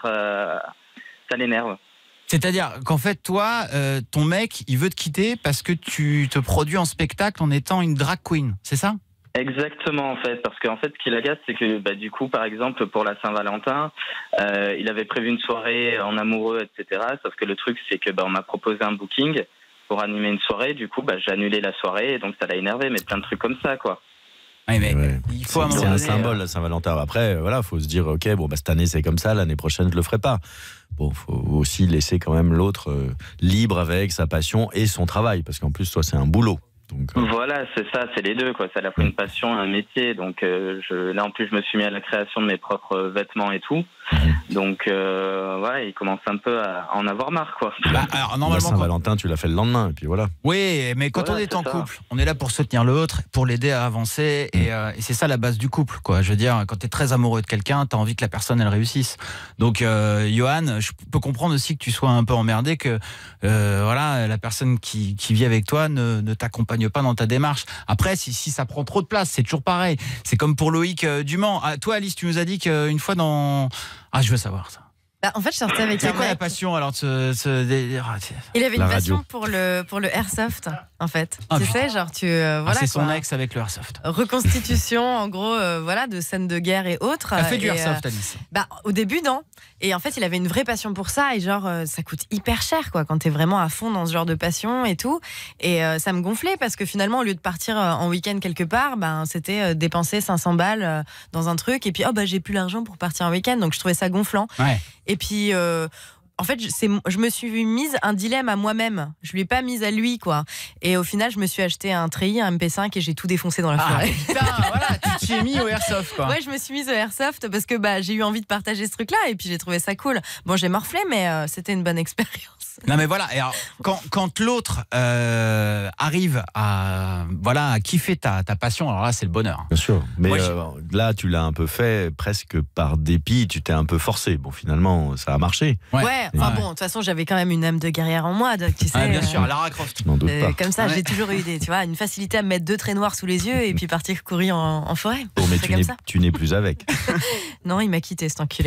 Ça l'énerve. C'est-à-dire qu'en fait, toi, ton mec, il veut te quitter parce que tu te produis en spectacle en étant une drag queen, c'est ça? Exactement, en fait. Parce qu'en fait, ce qui l'agace, c'est que du coup, par exemple, pour la Saint-Valentin, il avait prévu une soirée en amoureux, etc. Sauf que le truc, c'est que on m'a proposé un booking pour animer une soirée. Du coup, j'ai annulé la soirée et donc ça l'a énervé. Mais plein de trucs comme ça, quoi. Oui, mais il faut c'est un symbole, la Saint-Valentin. Après, faut se dire, ok, cette année c'est comme ça, l'année prochaine je le ferai pas. Faut aussi laisser quand même l'autre libre avec sa passion et son travail, parce qu'en plus, toi, c'est un boulot. Donc, voilà, c'est ça, c'est les deux, quoi. C'est à la fois une passion, un métier. Donc là, en plus, je me suis mis à la création de mes propres vêtements et tout. Donc il commence un peu à en avoir marre, quoi. Alors, normalement, la Saint-Valentin, tu l'as fait le lendemain, et puis voilà. Oui, mais quand on est en couple, on est là pour soutenir l'autre, pour l'aider à avancer, et c'est ça la base du couple, quoi. Je veux dire, quand tu es très amoureux de quelqu'un, tu as envie que la personne, elle réussisse. Donc, Johan, je peux comprendre aussi que tu sois un peu emmerdé, que la personne qui vit avec toi ne t'accompagne pas dans ta démarche. Après, si ça prend trop de place, c'est toujours pareil. C'est comme pour Loïc du Mans. Toi, Alice, tu nous as dit qu'une fois dans... Ah, je veux savoir ça. En fait, je sortais avec un C'est quoi mec. la passion alors Il avait une passion pour le airsoft, en fait. Tu sais, genre c'est son ex avec le airsoft. Reconstitution, en gros, de scènes de guerre et autres. Elle fait du airsoft, Alice. Au début, non. Et en fait, il avait une vraie passion pour ça. Et ça coûte hyper cher, quoi, quand t'es vraiment à fond dans ce genre de passion et tout. Et ça me gonflait parce que finalement, au lieu de partir en week-end quelque part, c'était dépenser 500 balles dans un truc. Et puis, j'ai plus l'argent pour partir en week-end. Donc, je trouvais ça gonflant. Ouais. Et puis, en fait, je me suis mise un dilemme à moi-même. Je lui ai pas mise à lui, quoi. Et au final, je me suis acheté un treillis, un MP5 et j'ai tout défoncé dans la forêt. Putain, voilà, tu t'y es mis au airsoft, quoi. Ouais, je me suis mise au airsoft parce que j'ai eu envie de partager ce truc-là et puis j'ai trouvé ça cool. Bon, j'ai morflé, mais c'était une bonne expérience. Non, mais voilà. Et alors, quand l'autre arrive à kiffer ta passion, alors là, c'est le bonheur. Bien sûr. Mais là, tu l'as un peu fait presque par dépit. Tu t'es un peu forcé. Bon, finalement, ça a marché. Ouais. De toute façon, j'avais quand même une âme de guerrière en moi, tu sais. Bien sûr, Lara Croft. Je n'en doute pas. Comme ça, j'ai toujours eu une facilité à me mettre 2 traits noirs sous les yeux et puis partir courir en forêt. Bon, mais tu n'es plus avec. Non, il m'a quitté, cet enculé.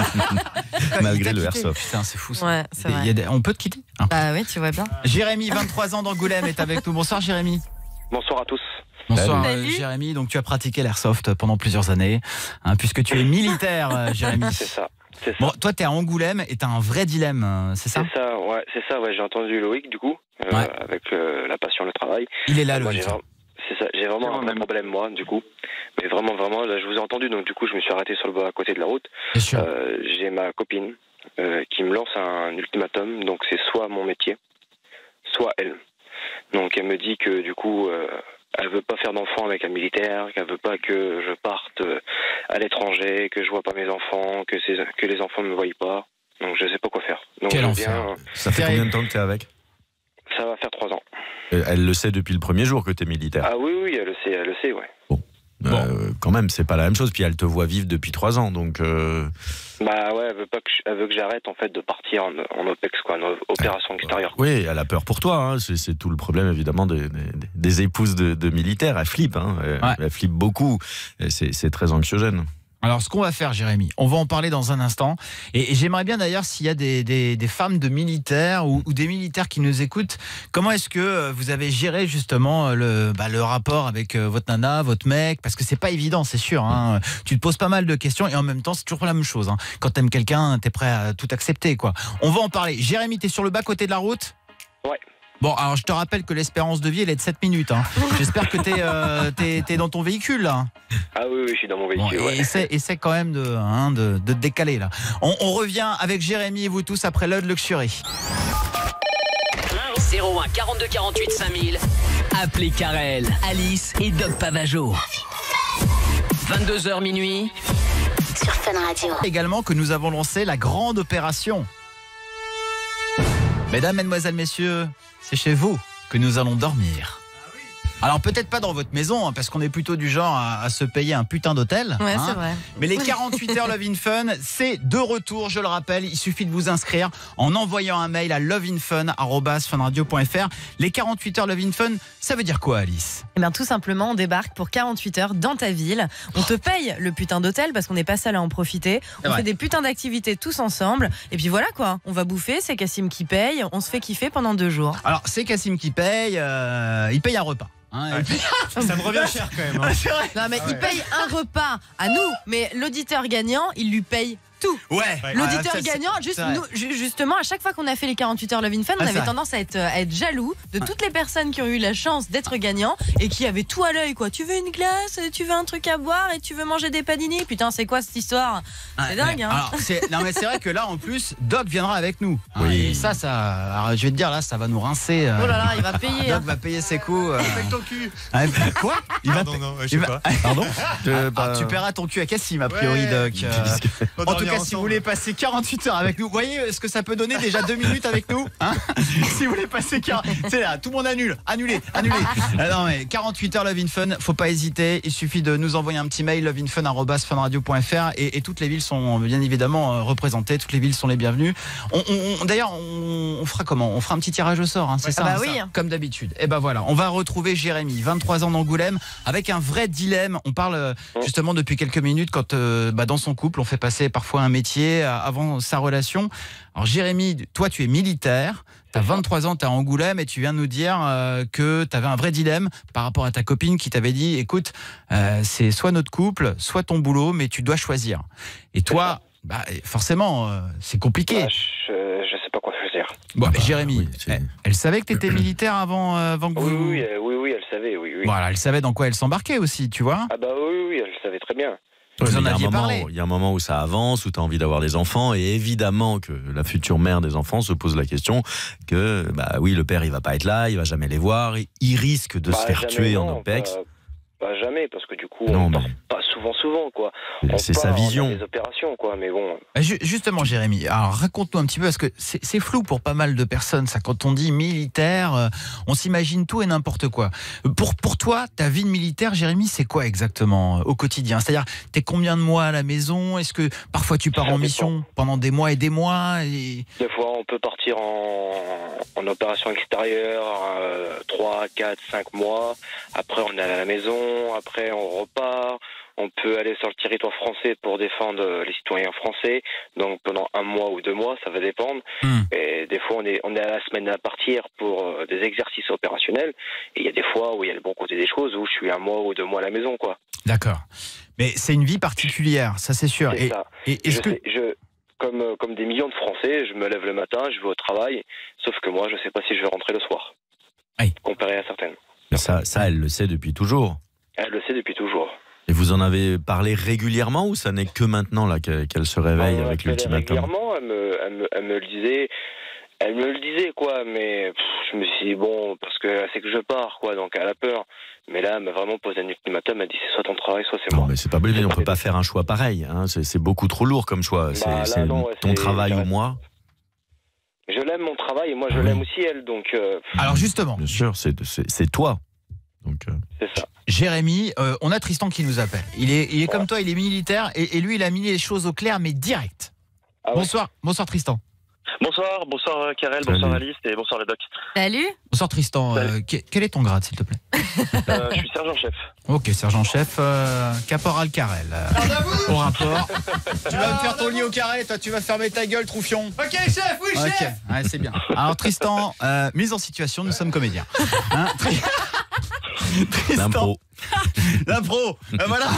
Malgré le airsoft. Putain, c'est fou ça. Ouais, c'est vrai. On peut te quitter. Bah oui, tu vois bien. Jérémy, 23 ans d'Angoulême, est avec nous. Bonsoir, Jérémy. Bonsoir à tous. Bonsoir, Jérémy. Donc, tu as pratiqué l'airsoft pendant plusieurs années, puisque tu es militaire, Jérémy. C'est ça. Bon, toi, t'es à Angoulême et t'as un vrai dilemme, c'est ça? C'est ça, ouais. J'ai entendu Loïc, du coup, avec la passion, le travail. Il est là, Loïc. c'est ça. J'ai vraiment un vrai problème, moi, du coup. Mais vraiment, là, je vous ai entendu, donc du coup, je me suis arrêté sur le bas à côté de la route. J'ai ma copine qui me lance un ultimatum, donc c'est soit mon métier, soit elle. Donc elle me dit que, du coup, elle veut pas faire d'enfant avec un militaire, qu'elle veut pas que je parte à l'étranger, que je vois pas mes enfants, que les enfants ne me voient pas. Donc je sais pas quoi faire. Donc Quel enfer. Ça fait combien de temps que tu es avec ? Ça va faire 3 ans. Elle le sait depuis le premier jour que tu es militaire. Ah oui, elle le sait, ouais. Quand même, c'est pas la même chose. Puis elle te voit vivre depuis 3 ans, donc. Bah ouais, elle veut que j'arrête en fait de partir en OPEX, quoi, en opération extérieure. Oui, elle a peur pour toi. Hein. C'est tout le problème évidemment des épouses de militaires. Elle flippe, hein. Elle flippe beaucoup. C'est très anxiogène. Alors, ce qu'on va faire, Jérémy, on va en parler dans un instant. Et j'aimerais bien d'ailleurs s'il y a des femmes de militaires ou des militaires qui nous écoutent, comment est-ce que vous avez géré justement le rapport avec votre nana, votre mec ? Parce que c'est pas évident, c'est sûr. Hein. Tu te poses pas mal de questions et en même temps, c'est toujours la même chose. Hein. Quand t'aimes quelqu'un, t'es prêt à tout accepter, quoi. On va en parler. Jérémy, t'es sur le bas-côté de la route ? Ouais. Bon, alors je te rappelle que l'espérance de vie, elle est de 7 minutes. Hein. J'espère que t'es dans ton véhicule, là. Ah oui, je suis dans mon véhicule. Bon, essaie quand même de te décaler, là. On revient avec Jérémy et vous tous après Lud Luxury. 01 42 48 5000. Appelez Karel, Alice et Doc Pavageau. 22h minuit. Sur Fun Radio. Également que nous avons lancé la grande opération. Mesdames, mesdemoiselles, messieurs, c'est chez vous que nous allons dormir. Alors peut-être pas dans votre maison, hein, parce qu'on est plutôt du genre à se payer un putain d'hôtel. Ouais, c'est vrai. Mais les 48 heures Love in Fun, c'est de retour, je le rappelle. Il suffit de vous inscrire en envoyant un mail à loveinfun@funradio.fr. Les 48 heures Love in Fun, ça veut dire quoi, Alice ? Eh bien, tout simplement, on débarque pour 48 heures dans ta ville. On te paye le putain d'hôtel parce qu'on n'est pas seul à en profiter. On fait des putains d'activités tous ensemble. Et puis voilà quoi, on va bouffer, c'est Cassim qui paye. On se fait kiffer pendant 2 jours. Alors, c'est Cassim qui paye. Il paye un repas. Hein, ça me revient cher quand même. Hein. Non mais il paye un repas à nous, mais l'auditeur gagnant, il lui paye tout. Ouais. L'auditeur gagnant, justement, à chaque fois qu'on a fait les 48 heures Love in Fun, on avait tendance à être jaloux de toutes les personnes qui ont eu la chance d'être gagnants et qui avaient tout à l'œil, quoi. Tu veux une glace, tu veux un truc à boire et tu veux manger des panini. Putain, c'est quoi cette histoire ? C'est dingue, hein. Alors, non mais c'est vrai que là, en plus, Doc viendra avec nous. Oui. Et ça, alors, je vais te dire, là, ça va nous rincer. Oh là là, il va payer. Doc va payer ses coups. Avec ton cul. Quoi ? Non, je sais pas. Pardon tu paieras ton cul à Cassim, a priori, Doc. En tout cas, si vous voulez passer 48 heures avec nous, vous voyez ce que ça peut donner déjà 2 minutes avec nous, hein. Si vous voulez passer c'est là, tout le monde annulé. Non mais 48 heures Love in Fun, faut pas hésiter, il suffit de nous envoyer un petit mail loveinfun@funradio.fr et toutes les villes sont bien évidemment représentées, toutes les villes sont les bienvenues. D'ailleurs, on fera comment ? On fera un petit tirage au sort, hein, c'est ça, bah hein, oui. ça, comme d'habitude. Et ben voilà, on va retrouver Jérémy, 23 ans d'Angoulême, avec un vrai dilemme. On parle justement depuis quelques minutes quand dans son couple, on fait passer parfois un métier avant sa relation. Alors Jérémy, toi tu es militaire, tu as 23 ans, tu es à Angoulême et tu viens de nous dire que tu avais un vrai dilemme par rapport à ta copine qui t'avait dit écoute, c'est soit notre couple, soit ton boulot, mais tu dois choisir. Et toi, forcément, c'est compliqué. Je sais pas quoi choisir. Bon, Jérémy, elle savait que tu étais militaire avant que vous... Oui, elle savait, oui. Voilà, elle savait dans quoi elle s'embarquait aussi, tu vois. Ah bah oui, elle savait très bien. Vous en aviez parlé. Il y a un moment où ça avance, où tu as envie d'avoir des enfants, et évidemment que la future mère des enfants se pose la question que, le père il va pas être là, il va jamais les voir, il risque de se faire tuer en OPEX. Pas jamais, parce que du coup, on part pas souvent, quoi. C'est sa vision. On a des opérations, quoi, mais bon. Justement, Jérémy, alors raconte-nous un petit peu, parce que c'est flou pour pas mal de personnes, ça. Quand on dit militaire, on s'imagine tout et n'importe quoi. Pour toi, ta vie de militaire, Jérémy, c'est quoi exactement au quotidien ? C'est-à-dire, t'es combien de mois à la maison ? Est-ce que parfois tu pars en mission pendant des mois et des mois Des fois, on peut partir en opération extérieure 3, 4, 5 mois. Après, on est à la maison. Après, on repart. On peut aller sur le territoire français pour défendre les citoyens français. Donc, pendant 1 mois ou 2 mois, ça va dépendre. Et des fois, on est à la semaine à partir pour des exercices opérationnels. Et il y a des fois où il y a le bon côté des choses, où je suis 1 mois ou 2 mois à la maison, quoi. D'accord. Mais c'est une vie particulière, ça c'est sûr. C'est ça. Comme des millions de Français, je me lève le matin, je vais au travail. Sauf que moi, je sais pas si je vais rentrer le soir. Oui. Comparé à certaines. Mais ça, elle le sait depuis toujours. Elle le sait depuis toujours. Et vous en avez parlé régulièrement ou ça n'est que maintenant là qu'elle se réveille avec l'ultimatum? Régulièrement, elle me le disait. Elle me le disait, quoi, mais je me suis dit, bon, parce qu'elle sait que je pars, quoi, donc elle a peur. Mais là, elle m'a vraiment posé un ultimatum, elle m'a dit, c'est soit ton travail, soit c'est moi. Non, mais c'est pas possible, on peut pas faire un choix pareil, hein. C'est beaucoup trop lourd comme choix. C'est ton travail ou moi. Je l'aime, mon travail, et moi je l'aime aussi, elle, donc... Alors justement... Bien sûr, c'est toi. Donc, c'est ça. Jérémy, on a Tristan qui nous appelle. Il est comme toi, il est militaire, et lui, il a mis les choses au clair, mais direct. Ah bonsoir Tristan. Bonsoir Karel, bonsoir Alice et bonsoir le doc. Salut. Bonsoir Tristan, quel est ton grade s'il te plaît? Je suis sergent-chef. Ok, sergent-chef, caporal Karel. Au rapport. Tu vas me faire ton lit au carré, toi tu vas fermer ta gueule, troufion. Ok chef, oui chef. Ok, ouais, c'est bien. Alors Tristan, mise en situation, nous sommes comédiens. Hein, L'impro. L'impro, voilà.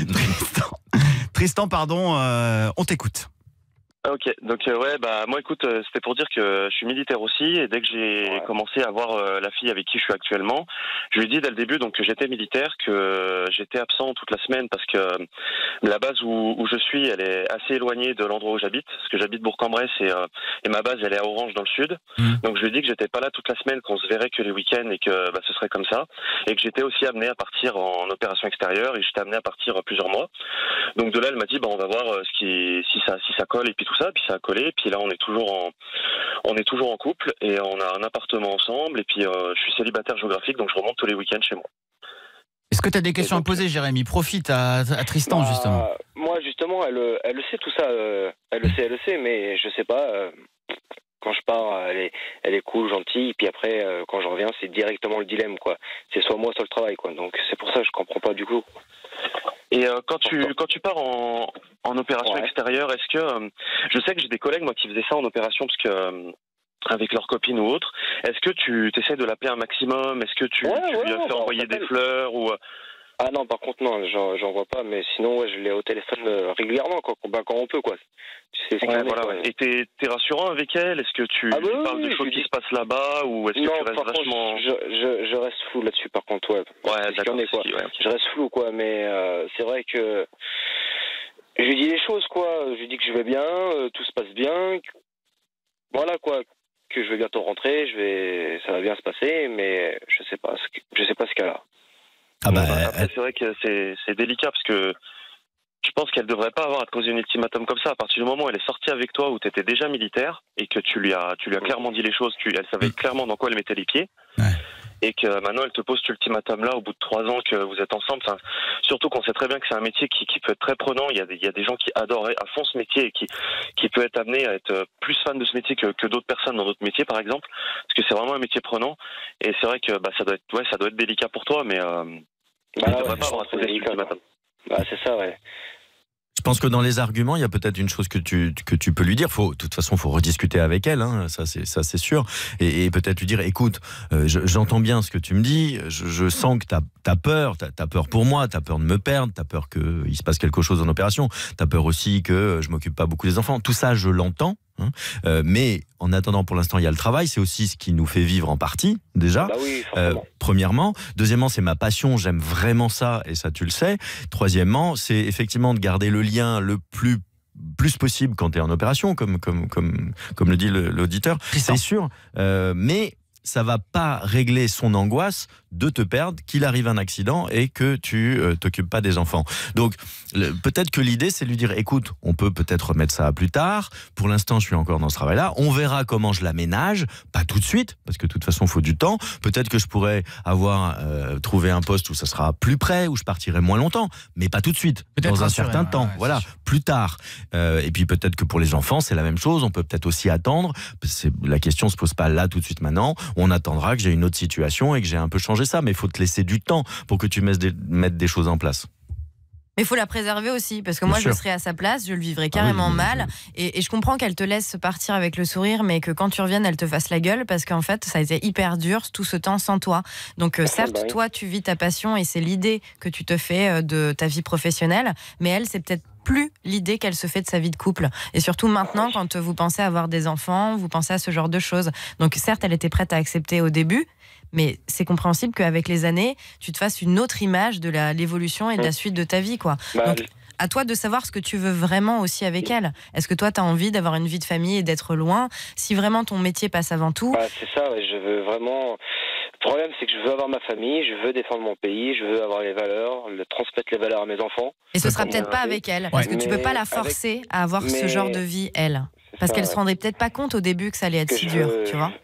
Tristan, pardon, on t'écoute. Ok, donc moi écoute, c'était pour dire que je suis militaire aussi et dès que j'ai commencé à voir la fille avec qui je suis actuellement, je lui ai dit dès le début donc que j'étais militaire, que j'étais absent toute la semaine parce que la base où je suis, elle est assez éloignée de l'endroit où j'habite, parce que j'habite Bourg-en-Bresse et ma base elle est à Orange dans le sud. Donc je lui ai dit que j'étais pas là toute la semaine, qu'on se verrait que les week-ends et que ce serait comme ça, et que j'étais aussi amené à partir en opération extérieure et j'étais amené à partir plusieurs mois. Donc de là elle m'a dit on va voir si ça colle et puis tout ça, puis ça a collé, puis là on est toujours en couple et on a un appartement ensemble et puis je suis célibataire géographique donc je remonte tous les week-ends chez moi. Est-ce que tu as des questions à poser, Jérémy? Profite à Tristan justement. Moi justement elle le sait tout ça, elle le sait mais je sais pas, quand je pars elle est cool, gentille, puis après quand je reviens c'est directement le dilemme quoi, c'est soit moi soit le travail quoi, donc c'est pour ça que je comprends pas du coup. Et quand tu pars en opération extérieure, est-ce que je sais que j'ai des collègues moi qui faisaient ça en opération parce que avec leurs copines ou autres, est-ce que tu essaies de l'appeler un maximum, est-ce que tu lui as fait envoyer des fleurs ou Ah non, par contre non, j'en vois pas, mais sinon je l'ai au téléphone régulièrement quand on peut quoi. C'est ce voilà. Et t'es rassurant avec elle? Est-ce que tu parles de choses qui se passent là-bas ou est-ce que tu restes vachement... je reste flou là-dessus par contre, d'accord. Je reste flou quoi, mais c'est vrai que je lui dis les choses quoi, je lui dis que je vais bien, tout se passe bien, voilà quoi, que je vais bientôt rentrer, ça va bien se passer, mais je sais pas ce qu'elle a. Après, c'est vrai que c'est délicat parce que je pense qu'elle devrait pas avoir à te poser un ultimatum comme ça. À partir du moment où elle est sortie avec toi, où tu étais déjà militaire et que tu lui as clairement dit les choses, elle savait clairement dans quoi elle mettait les pieds. Et que maintenant elle te pose cet ultimatum là au bout de 3 ans que vous êtes ensemble. Enfin, surtout qu'on sait très bien que c'est un métier qui peut être très prenant. Il y a des gens qui adorent à fond ce métier et qui peut être amené à être plus fan de ce métier que d'autres personnes dans d'autres métiers par exemple, parce que c'est vraiment un métier prenant. Et c'est vrai que ça doit être délicat pour toi, mais il ne devrait pas avoir à te poser cet ultimatum. C'est ça, ouais. Je pense que dans les arguments, il y a peut-être une chose que tu peux lui dire. De toute façon, il faut rediscuter avec elle, hein, ça c'est sûr. Et peut-être lui dire, écoute, j'entends bien ce que tu me dis, je sens que tu as peur, t'as peur pour moi, tu as peur de me perdre, tu as peur qu'il se passe quelque chose en opération, tu as peur aussi que je m'occupe pas beaucoup des enfants. Tout ça, je l'entends. Mais en attendant, pour l'instant, il y a le travail. C'est aussi ce qui nous fait vivre en partie, déjà. Premièrement. Deuxièmement, c'est ma passion. J'aime vraiment ça, et ça, tu le sais. Troisièmement, c'est effectivement de garder le lien le plus possible quand tu es en opération, comme le dit l'auditeur. C'est sûr. Mais ça va pas régler son angoisse de te perdre, qu'il arrive un accident et que tu t'occupes pas des enfants. Donc peut-être que l'idée c'est de lui dire écoute, on peut peut-être remettre ça plus tard, pour l'instant je suis encore dans ce travail-là, on verra comment je l'aménage, pas tout de suite parce que de toute façon il faut du temps, peut-être que je pourrais avoir trouvé un poste où ça sera plus près, où je partirai moins longtemps, mais pas tout de suite, dans un certain temps, voilà, plus tard. Et puis peut-être que pour les enfants c'est la même chose, on peut peut-être aussi attendre, la question se pose pas là tout de suite maintenant, on attendra que j'ai une autre situation et que j'ai un peu changé ça, mais il faut te laisser du temps pour que tu mettes des choses en place. Mais il faut la préserver aussi, parce que moi je serais à sa place, je le vivrais carrément mal, et je comprends qu'elle te laisse partir avec le sourire, mais que quand tu reviennes elle te fasse la gueule, parce qu'en fait ça a été hyper dur tout ce temps sans toi. Donc certes toi tu vis ta passion et c'est l'idée que tu te fais de ta vie professionnelle, mais elle c'est peut-être plus l'idée qu'elle se fait de sa vie de couple, et surtout maintenant quand vous pensez avoir des enfants, vous pensez à ce genre de choses. Donc certes elle était prête à accepter au début, mais c'est compréhensible qu'avec les années, tu te fasses une autre image de l'évolution et de la suite de ta vie, quoi. Donc, à toi de savoir ce que tu veux vraiment aussi avec elle. Est-ce que toi, tu as envie d'avoir une vie de famille et d'être loin? Si vraiment ton métier passe avant tout... c'est ça, je veux vraiment... Le problème, c'est que je veux avoir ma famille, je veux défendre mon pays, je veux avoir les valeurs, transmettre les valeurs à mes enfants. Et ce sera peut-être pas avec elle, parce que tu peux pas la forcer à avoir ce genre de vie, elle. Parce qu'elle se rendrait peut-être pas compte au début que ça allait être si dur, tu vois.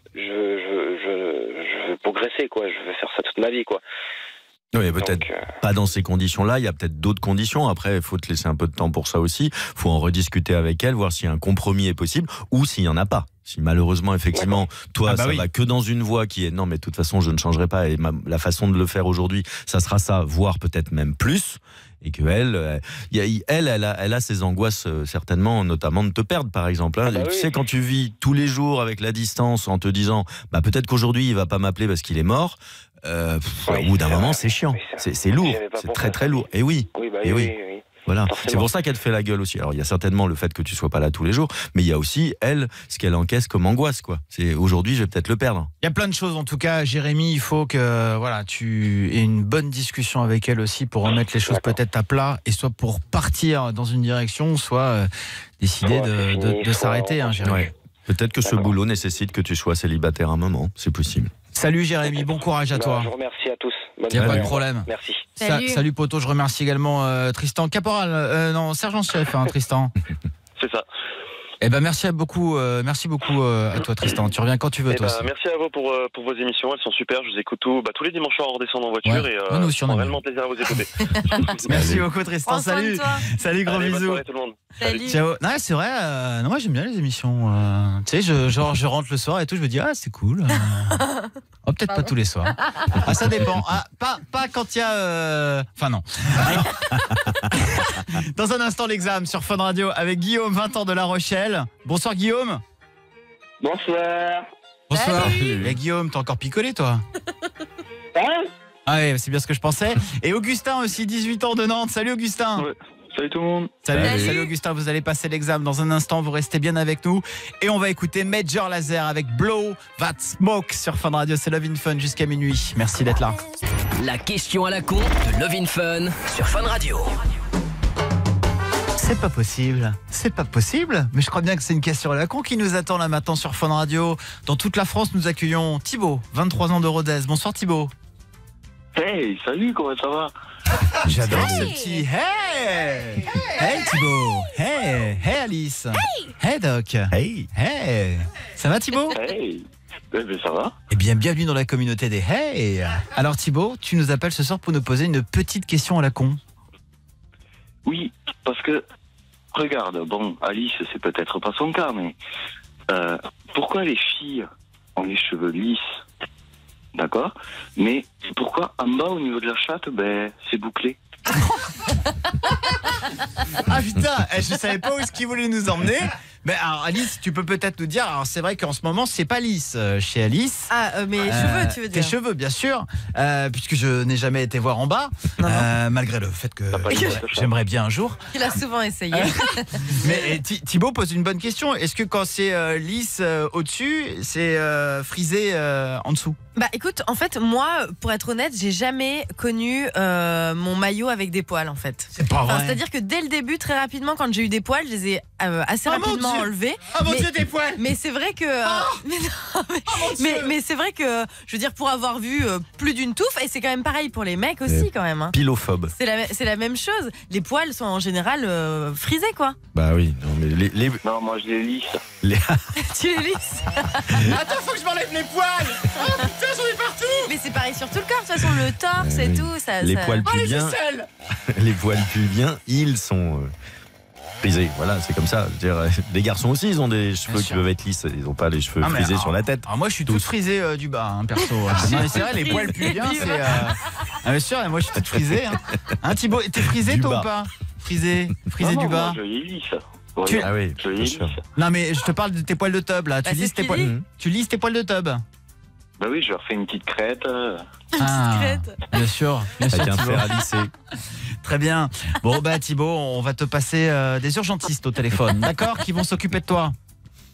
Je veux progresser, quoi. Je veux faire ça toute ma vie, quoi. Oui, peut-être pas dans ces conditions-là, il y a peut-être d'autres conditions. Après, il faut te laisser un peu de temps pour ça aussi. Il faut en rediscuter avec elle, voir si un compromis est possible ou s'il n'y en a pas. Si malheureusement, effectivement, toi, ça va que dans une voie qui est non, mais de toute façon, je ne changerai pas et la façon de le faire aujourd'hui, ça sera ça, voire peut-être même plus. Et que elle a ses angoisses certainement, notamment de te perdre, par exemple. Hein. Tu sais, quand tu vis tous les jours avec la distance en te disant peut-être qu'aujourd'hui, il va pas m'appeler parce qu'il est mort. Au bout d'un moment, c'est chiant, c'est lourd, c'est très très lourd. Et oui. Voilà. C'est pour ça qu'elle te fait la gueule aussi. Alors il y a certainement le fait que tu sois pas là tous les jours, mais il y a aussi elle, ce qu'elle encaisse comme angoisse, quoi. C'est aujourd'hui, je vais peut-être le perdre. Il y a plein de choses en tout cas, Jérémy. Il faut que tu aies une bonne discussion avec elle aussi pour remettre les choses peut-être à plat et soit pour partir dans une direction, soit décider de s'arrêter, hein, Jérémy. Peut-être que ce boulot nécessite que tu sois célibataire un moment, c'est possible. Salut Jérémy, bon courage à toi. Je vous remercie à tous. Il n'y a pas de problème. Merci. Salut poto, je remercie également Tristan. Caporal, sergent-chef, Tristan. C'est ça. Eh ben merci beaucoup à toi Tristan. Tu reviens quand tu veux, toi aussi. Merci à vous pour vos émissions, elles sont super. Je vous écoute tous les dimanches en redescendant en voiture et je prends réellement plaisir à vous écouter. Merci beaucoup Tristan. Salut, gros bisous. Bonne soirée tout le monde. Salut. Ciao. Non, c'est vrai. Moi j'aime bien les émissions. Tu sais, je rentre le soir et tout, je me dis c'est cool. Oh, peut-être pas tous les soirs. Ça dépend. Pas quand il y a. Enfin non. Dans un instant l'examen sur Fun Radio avec Guillaume, 20 ans de La Rochelle. Bonsoir Guillaume. Bonsoir. Bonsoir. Et Guillaume, t'as encore picolé toi? Ouais, c'est bien ce que je pensais. Et Augustin aussi, 18 ans de Nantes. Salut Augustin. Ouais. Salut tout le monde. Salut Augustin, vous allez passer l'examen dans un instant, vous restez bien avec nous. Et on va écouter Major Lazer avec Blow That Smoke sur Fun Radio. C'est Love in Fun jusqu'à minuit. Merci d'être là. La question à la con de Love in Fun sur Fun Radio. C'est pas possible, mais je crois bien que c'est une question à la con qui nous attend là maintenant sur Fun Radio. Dans toute la France, nous accueillons Thibaut, 23 ans de Rodez. Bonsoir Thibaut. Hey, salut, comment ça va? J'adore ce petit hey. Hey Thibaut. Hey Alice. Hey Doc. Hey. Ça va Thibaut? Hey. Ça va? Eh bien, bienvenue dans la communauté des hey. Alors Thibaut, tu nous appelles ce soir pour nous poser une petite question à la con. Oui, parce que, regarde, Alice, c'est peut-être pas son cas, mais pourquoi les filles ont les cheveux lisses? D'accord? Mais pourquoi en bas, au niveau de la chatte, c'est bouclé? Ah putain, je savais pas où est-ce qu'il voulait nous emmener. Mais alors Alice, tu peux peut-être nous dire, alors c'est vrai qu'en ce moment c'est pas lisse chez Alice. Mais cheveux tu veux dire? Tes cheveux bien sûr, puisque je n'ai jamais été voir en bas, malgré le fait que j'aimerais bien un jour. Il a souvent essayé. Mais Thibaut pose une bonne question, est-ce que quand c'est lisse au-dessus, c'est frisé en dessous? Bah écoute, en fait moi, pour être honnête, j'ai jamais connu mon maillot avec des poils en fait. C'est pas vrai. C'est-à-dire que dès le début, très rapidement, quand j'ai eu des poils, je les ai assez rapidement enlevés. Oh mon Dieu, des poils. Mais c'est vrai que mais c'est vrai que je veux dire, pour avoir vu plus d'une touffe, et c'est quand même pareil pour les mecs aussi quand même. Pilophobe. C'est la même chose. Les poils sont en général frisés quoi. Bah oui, non mais Non, moi je les lisse. Tu les lisses? Attends, faut que je m'enlève les poils. Oh putain, j'en ai partout. Mais c'est pareil sur tout le corps, de toute façon, le torse et tout. Les poils pubiens. Les poils pubiens, ils sont frisés. Voilà, c'est comme ça. Je veux dire, les garçons aussi, ils ont des cheveux qui peuvent être lisses. Ils n'ont pas les cheveux frisés sur la tête. Alors moi, je suis tout frisé du bas, perso. Non, mais c'est vrai, les poils pubiens, c'est. Bien sûr, moi, je suis tout frisé. Hein, Thibaut, t'es frisé toi ou pas? Frisé du bas. Moi, je les lisse. Ah oui, je les lisse. Non, mais je te parle de tes poils de tub là. Tu lisses tes poils de tub? Bah oui, je leur fais une petite crête. Bien sûr. Avec un fer à lisser. Très bien. Bon bah Thibaut, on va te passer des urgentistes au téléphone, d'accord, qui vont s'occuper de toi.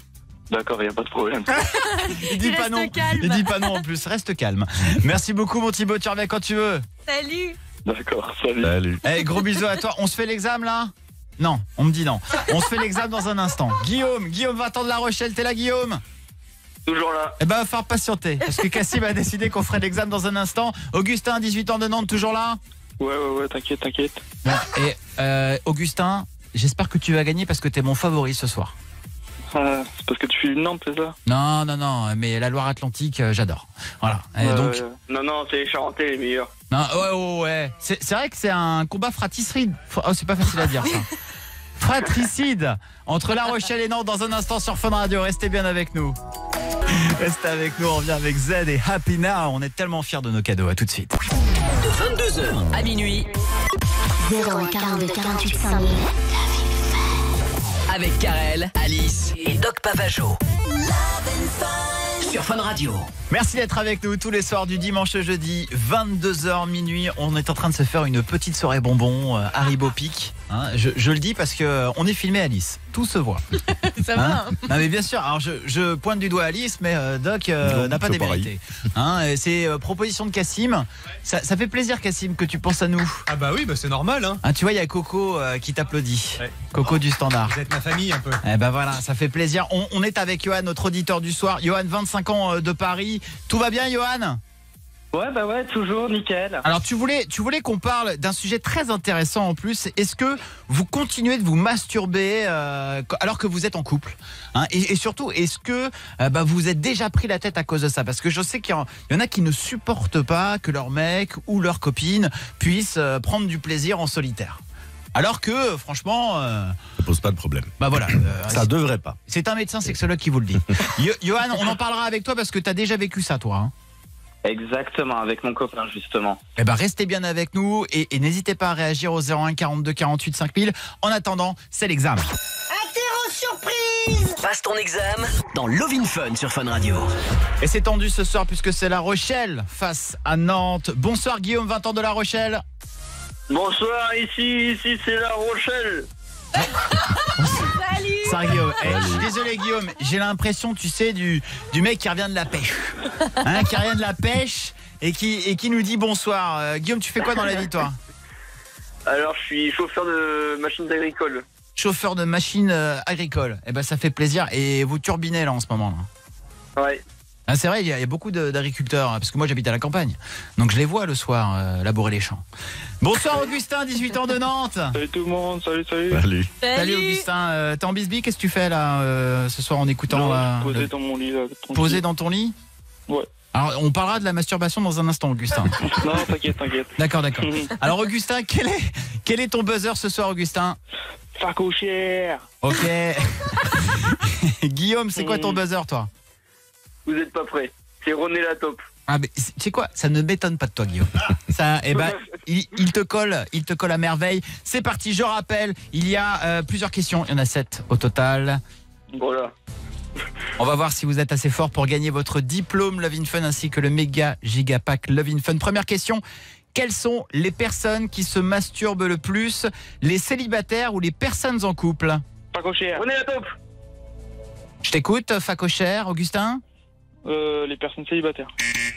D'accord, il n'y a pas de problème. Il dit pas non. calme. Il dit pas non en plus. Reste calme. Merci beaucoup, mon Thibaut. Tu reviens quand tu veux. Salut. D'accord, salut. Hey, gros bisous à toi. On se fait l'examen là? Non, on me dit non. On se fait l'examen dans un instant. Guillaume, 20 ans de La Rochelle. T'es là, Guillaume? Toujours là. Eh ben, va falloir patienter. Parce que Cassim a décidé qu'on ferait l'examen dans un instant. Augustin, 18 ans de Nantes, toujours là? Ouais, t'inquiète. Et Augustin, j'espère que tu vas gagner parce que t'es mon favori ce soir. C'est parce que tu fais une Nantes, c'est ça? Non, mais la Loire-Atlantique, j'adore. Voilà. Et donc... Non, c'est les Charentais les meilleurs. Non, ouais. C'est vrai que c'est un combat fratricide. Oh, c'est pas facile à dire ça. Fratricide entre La Rochelle et Nantes dans un instant sur Fun Radio. Restez bien avec nous. Restez avec nous, on revient avec Z et Happy Now. On est tellement fiers de nos cadeaux. À tout de suite. De 22h à minuit. 042 48 5000. Avec Karel, Alice et Doc Pavageau. Sur Fun Radio. Merci d'être avec nous tous les soirs du dimanche au jeudi, 22h minuit. On est en train de se faire une petite soirée bonbon, Haribo Pic. Hein, je le dis parce que on est filmé, Alice. Tout se voit. Ça va. Hein, non mais bien sûr. Alors je pointe du doigt Alice, mais Doc n'a pas démérité. Hein, c'est proposition de Cassim. Ça fait plaisir, Cassim, que tu penses à nous. Ah bah oui, c'est normal. Hein. Tu vois, il y a Coco qui t'applaudit. Ouais. Coco du Standard. Vous êtes ma famille un peu. Eh ben voilà, ça fait plaisir. On est avec Johan, notre auditeur du soir. Johan, 25 ans de Paris. Tout va bien, Johan? Ouais, toujours nickel. Alors tu voulais qu'on parle d'un sujet très intéressant en plus. Est-ce que vous continuez de vous masturber alors que vous êtes en couple, hein, et surtout, est-ce que vous êtes déjà pris la tête à cause de ça? Parce que je sais qu'il y en a qui ne supportent pas que leur mec ou leur copine puisse prendre du plaisir en solitaire. Alors que, franchement... ça pose pas de problème. Bah voilà. Ça devrait pas. C'est un médecin sexologue qui vous le dit. Johan, on en parlera avec toi parce que tu as déjà vécu ça, toi. Hein. Exactement, avec mon copain, justement. Eh ben, restez bien avec nous et n'hésitez pas à réagir au 01 42 48 5000. En attendant, c'est l'examen. Interro surprise. Passe ton examen dans Love in Fun sur Fun Radio. Et c'est tendu ce soir puisque c'est La Rochelle face à Nantes. Bonsoir Guillaume, 20 ans de La Rochelle. Bonsoir, ici c'est La Rochelle. Salut. Ça, Guillaume. Je suis désolé Guillaume, j'ai l'impression, tu sais, du mec qui revient de la pêche, hein, qui revient de la pêche et qui nous dit bonsoir. Guillaume, tu fais quoi dans la vie, toi? Alors, je suis chauffeur de machines agricoles. Chauffeur de machines agricoles. Eh ben, ça fait plaisir. Et vous turbinez là en ce moment là. Ouais. Ah, c'est vrai, il y a beaucoup d'agriculteurs, parce que moi j'habite à la campagne. Donc je les vois le soir labourer les champs. Bonsoir Augustin, 18 ans de Nantes. Salut tout le monde, salut. Salut Augustin, t'es en bisbille, qu'est-ce que tu fais là ce soir en écoutant posé dans mon lit là. Posé dans ton lit? Ouais. Alors on parlera de la masturbation dans un instant, Augustin. Non, t'inquiète. D'accord. Alors Augustin, quel est ton buzzer ce soir, Augustin? Facochère. Ok. Guillaume, c'est quoi ton buzzer, toi? Vous êtes pas prêts. C'est René la taupe. Ah, mais tu sais quoi, ça ne m'étonne pas de toi, Guillaume. Ça, il te colle à merveille. C'est parti, je rappelle, il y a plusieurs questions. Il y en a 7 au total. Voilà. On va voir si vous êtes assez fort pour gagner votre diplôme Love in Fun ainsi que le méga giga pack Love in Fun. Première question. Quelles sont les personnes qui se masturbent le plus? Les célibataires ou les personnes en couple? Facochère. René la taupe. Je t'écoute, Facochère, Augustin? Les personnes célibataires.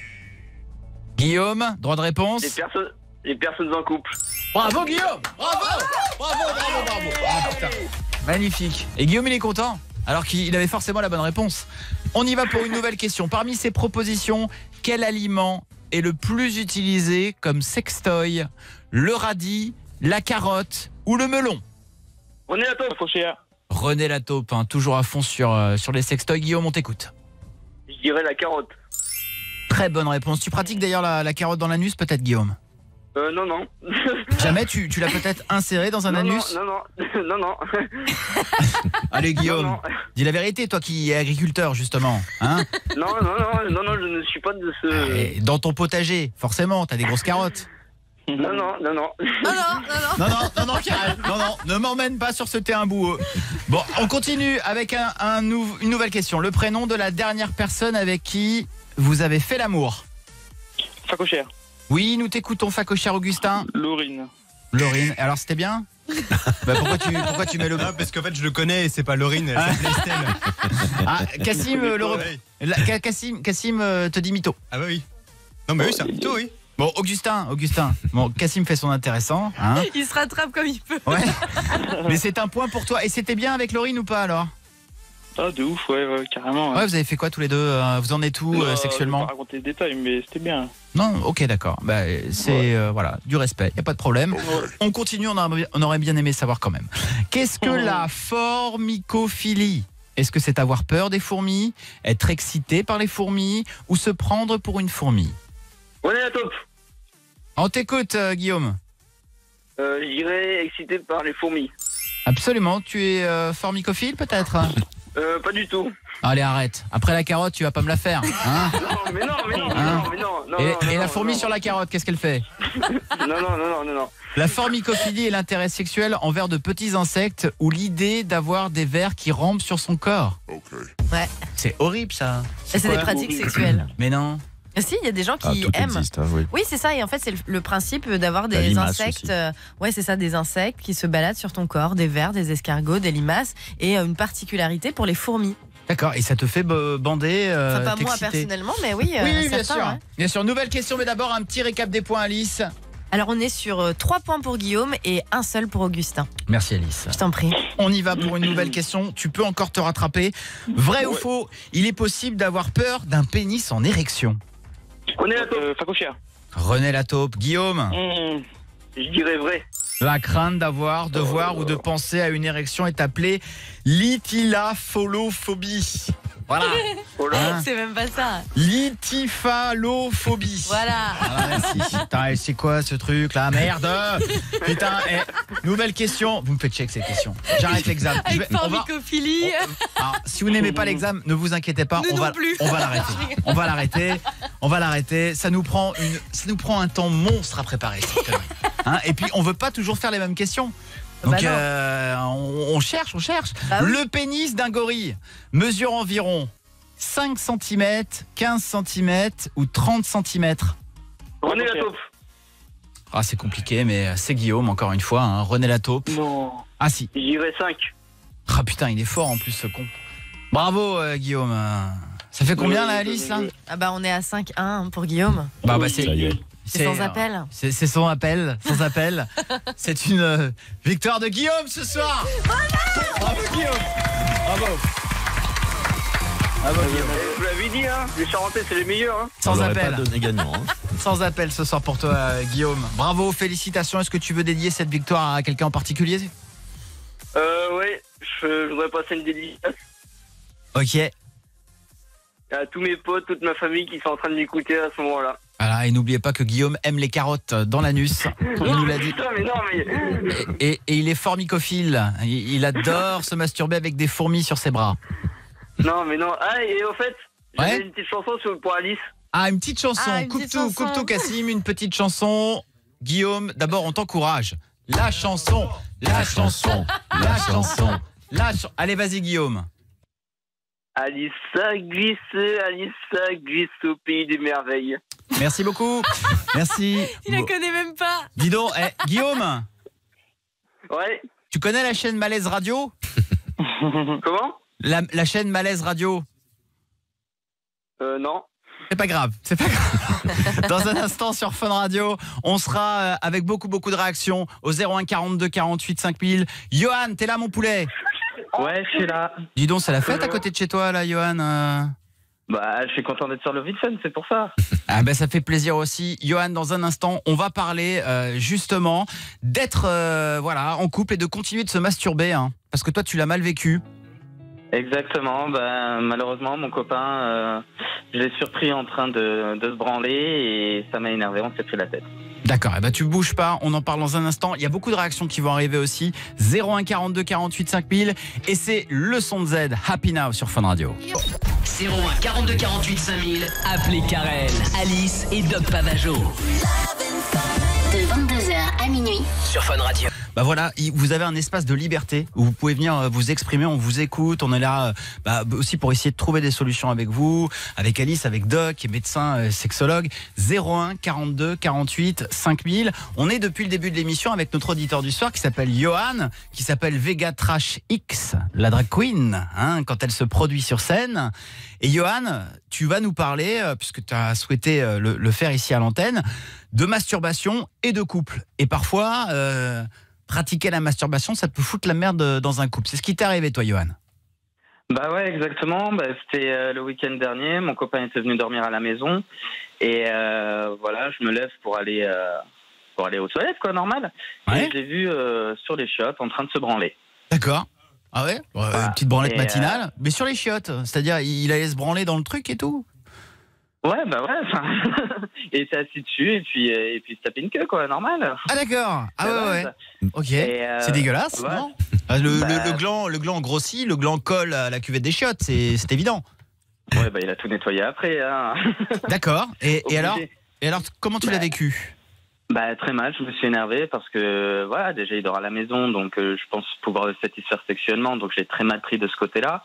Guillaume, droit de réponse? Les personnes en couple. Bravo Guillaume! Bravo! Ah, putain. Magnifique. Et Guillaume, il est content, alors qu'il avait forcément la bonne réponse. On y va pour une nouvelle question. Parmi ces propositions, quel aliment est le plus utilisé comme sextoy? Le radis, la carotte ou le melon? René la taupe. René la taupe, hein, toujours à fond sur les sextoys. Guillaume, on t'écoute. Je dirais la carotte. Très bonne réponse. Tu pratiques d'ailleurs la carotte dans l'anus, peut-être, Guillaume? Non. Jamais tu l'as peut-être inséré dans un anus? Non. Allez, Guillaume, non. Dis la vérité, toi qui es agriculteur, justement. Hein? Non, je ne suis pas de ce... Et dans ton potager, forcément, t'as des grosses carottes. Non. Non, Karel, non, ne m'emmène pas sur ce terrain boueux. Bon, on continue avec une nouvelle question. Le prénom de la dernière personne avec qui vous avez fait l'amour? Facochère. Oui, nous t'écoutons, Facochère Augustin. Laurine. Alors, c'était bien? Bah, pourquoi tu mets le... Ah, parce qu'en fait, je le connais et c'est pas Laurine, elle s'appelle Estelle. Ah, Cassim te dit mytho. Ah bah oui. Non mais oui, c'est un mytho, oui. Bon, Augustin. Bon, Cassim fait son intéressant. Hein. Il se rattrape comme il peut. Ouais. Mais c'est un point pour toi. Et c'était bien avec Laurine ou pas alors? Ah, de ouf, ouais, carrément. Ouais, vous avez fait quoi tous les deux? Vous en êtes où sexuellement? Je vais pas raconter les détails, mais c'était bien. Non, ok, d'accord. Bah, c'est voilà, du respect, y a pas de problème. On continue, on aurait bien aimé savoir quand même. Qu'est-ce que la formicophilie? Est-ce que c'est avoir peur des fourmis, être excité par les fourmis ou se prendre pour une fourmi? On est à top. On t'écoute, Guillaume. Je dirais excité par les fourmis. Absolument. Tu es formicophile peut-être? Pas du tout. Allez, arrête. Après la carotte, tu vas pas me la faire. Hein? Non, mais non. Et la fourmi sur la carotte, qu'est-ce qu'elle fait? Non. La formicophilie est l'intérêt sexuel envers de petits insectes ou l'idée d'avoir des vers qui rampent sur son corps. Ouais. C'est horrible ça. C'est des pratiques sexuelles. Mais non. Si, il y a des gens qui aiment. Existe, hein, oui, c'est ça. Et en fait, c'est le principe d'avoir des insectes. Ouais, c'est ça, des insectes qui se baladent sur ton corps, des vers, des escargots, des limaces, et une particularité pour les fourmis. D'accord. Et ça te fait bander? Enfin, pas moi personnellement, mais oui. Oui, bien certains, sûr. ouais. Bien sûr. Nouvelle question, mais d'abord un petit récap des points, Alice. Alors, on est sur 3 points pour Guillaume et 1 seul pour Augustin. Merci, Alice. Je t'en prie. On y va pour une nouvelle question. Tu peux encore te rattraper. Vrai ou faux? Il est possible d'avoir peur d'un pénis en érection? René Lataupe. Facochère. René Lataupe. Guillaume? Je dirais vrai. La crainte d'avoir, de voir ou de penser à une érection est appelée lithylapholophobie. Voilà. Hein? C'est même pas ça. Lithyphalophobie. Voilà. Merci. Putain, c'est quoi ce truc là? Merde. Putain, nouvelle question. Vous me faites check ces questions. J'arrête l'examen. Avec formicophilie. Alors, si vous n'aimez pas l'examen, ne vous inquiétez pas. On va l'arrêter. On va l'arrêter. Ça nous prend un temps monstre à préparer. Hein, et puis, on veut pas toujours faire les mêmes questions. Donc on cherche. Bah oui. Le pénis d'un gorille mesure environ 5 cm, 15 cm ou 30 cm. René Lataupe. Ah, c'est compliqué, mais c'est Guillaume, encore une fois. Hein. René Lataupe. Non. Ah si. Je dirais 5. Ah putain, il est fort en plus, ce con. Bravo, Guillaume. Ça fait combien, là, Alice là? Ah bah, on est à 5-1 pour Guillaume. Bah c'est... Ça y est. C'est sans appel. C'est sans appel. C'est une victoire de Guillaume ce soir. Bravo Guillaume. Bravo Guillaume. Vous l'avez dit, hein, les Charentais c'est les meilleurs. Hein. Sans appel. Pas donné gagnant, hein. Sans appel ce soir pour toi, Guillaume. Bravo, félicitations. Est-ce que tu veux dédier cette victoire à quelqu'un en particulier? Ouais, je voudrais passer une dédicace. Ok. À tous mes potes, toute ma famille qui sont en train de m'écouter à ce moment-là. Voilà, et n'oubliez pas que Guillaume aime les carottes dans l'anus. Il nous l'a dit. Et il est formicophile. Il adore se masturber avec des fourmis sur ses bras. Non, mais non. Ah, et au fait, j'avais une petite chanson pour Alice. Ah, une petite chanson. Coupe tout, Cassim, une petite chanson. Guillaume, d'abord, on t'encourage. La chanson. Allez, vas-y, Guillaume. Alice a glissé au pays des merveilles. Merci beaucoup. Merci. Il la connaît même pas. Dis donc, Guillaume. Ouais. Tu connais la chaîne Malaise Radio? Comment? La chaîne Malaise Radio. Non. C'est pas grave. Dans un instant sur Fun Radio, on sera avec beaucoup de réactions au 01 42 48 5000. Johan, t'es là mon poulet? Ouais, je suis là. Dis donc, c'est la fête à côté de chez toi là, Johan. Bah, je suis content d'être sur le Fun, c'est pour ça. Ah ben ça fait plaisir aussi. Johan, dans un instant, on va parler justement d'être en couple et de continuer de se masturber, hein, parce que toi tu l'as mal vécu. Exactement. Ben, malheureusement, mon copain, je l'ai surpris en train de se branler et ça m'a énervé. On s'est pris la tête. D'accord, et tu bouges pas, on en parle dans un instant. Il y a beaucoup de réactions qui vont arriver aussi. 01 42 48 5000 et c'est le son de Z, Happy Now sur Fun Radio. 01 42 48 5000, appelez Karel, Alice et Doc Pavageau. De 22h à minuit sur Fun Radio. bah voilà, vous avez un espace de liberté où vous pouvez venir vous exprimer, on vous écoute, on est là aussi pour essayer de trouver des solutions avec vous, avec Alice, avec Doc, qui est médecin sexologue. 01 42 48 5000. On est depuis le début de l'émission avec notre auditeur du soir qui s'appelle Johan, qui s'appelle Vega Trash X, la drag queen, hein, quand elle se produit sur scène. Et Johan, tu vas nous parler, puisque tu as souhaité le faire ici à l'antenne, de masturbation et de couple. Et parfois, pratiquer la masturbation, ça peut foutre la merde dans un couple. C'est ce qui t'est arrivé, toi, Johan? Bah ouais, exactement. C'était le week-end dernier. Mon copain était venu dormir à la maison. Et voilà, je me lève pour aller aux toilettes, quoi, normal. Ouais. Et je l'ai vu sur les chiottes en train de se branler. D'accord. Ah ouais, petite branlette matinale, mais sur les chiottes. C'est-à-dire, il allait se branler dans le truc et tout? Ouais, bah ouais. Et il s'est assis dessus et puis il se tapait une queue, quoi, normal. Ah d'accord. Ah ouais. Ok. C'est dégueulasse, ouais. Non? Le gland grossit, le gland colle à la cuvette des chiottes, c'est évident. Ouais, bah il a tout nettoyé après. Hein. D'accord. Et alors, comment tu l'as vécu? Bah très mal, je me suis énervé parce que voilà, déjà il dort à la maison, donc je pense pouvoir le satisfaire sexuellement, donc j'ai très mal pris de ce côté-là.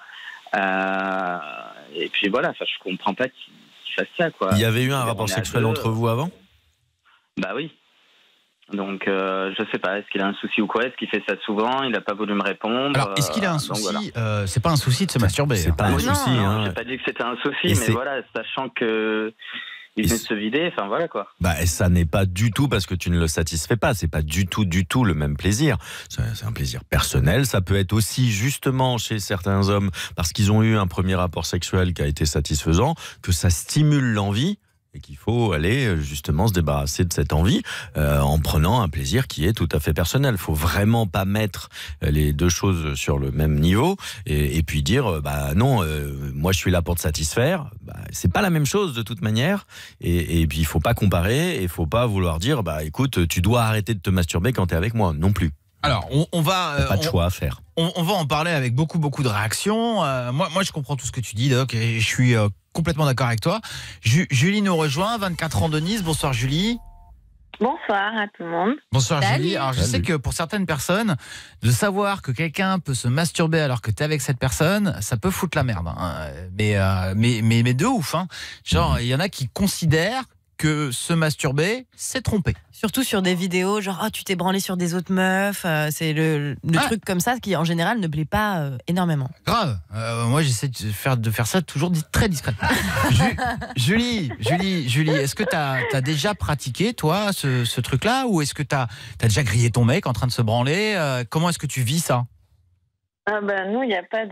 Et puis voilà, je comprends pas qu'il fasse ça, quoi. Il y avait eu un rapport sexuel entre vous avant? Bah oui. Donc je sais pas, est-ce qu'il a un souci ou quoi? Est-ce qu'il fait ça souvent? Il a pas voulu me répondre. Alors est-ce qu'il a un souci? C'est pas un souci de se masturber. C'est pas un souci. Non, j'ai pas dit que c'était un souci, mais voilà, sachant que il venait de se vider, enfin voilà quoi. Bah, et ça n'est pas du tout parce que tu ne le satisfais pas, c'est pas du tout le même plaisir. C'est un plaisir personnel, ça peut être aussi justement chez certains hommes, parce qu'ils ont eu un premier rapport sexuel qui a été satisfaisant, que ça stimule l'envie. Et qu'il faut aller justement se débarrasser de cette envie en prenant un plaisir qui est tout à fait personnel. Il faut vraiment pas mettre les deux choses sur le même niveau et puis dire bah non, moi je suis là pour te satisfaire. Bah, c'est pas la même chose de toute manière. Et puis il faut pas comparer et il faut pas vouloir dire bah écoute, tu dois arrêter de te masturber quand tu es avec moi non plus. Alors, on va... pas de choix à faire. On va en parler avec beaucoup de réactions. Moi, je comprends tout ce que tu dis, Doc, et je suis complètement d'accord avec toi. Julie nous rejoint, 24 ans de Nice. Bonsoir, Julie. Bonsoir à tout le monde. Bonsoir, Julie. Alors, je sais que pour certaines personnes, de savoir que quelqu'un peut se masturber alors que tu es avec cette personne, ça peut foutre la merde. Hein. Mais de ouf. Hein. Genre, il y en a qui considèrent que se masturber, c'est tromper. Surtout sur des vidéos, genre oh, tu t'es branlé sur des autres meufs, c'est le truc comme ça qui en général ne plaît pas énormément. Grave. Moi j'essaie de faire ça toujours très discrètement. Julie, est-ce que t'as déjà pratiqué toi ce truc-là, ou est-ce que t'as déjà grillé ton mec en train de se branler? Comment est-ce que tu vis ça? Ah ben nous, il n'y a pas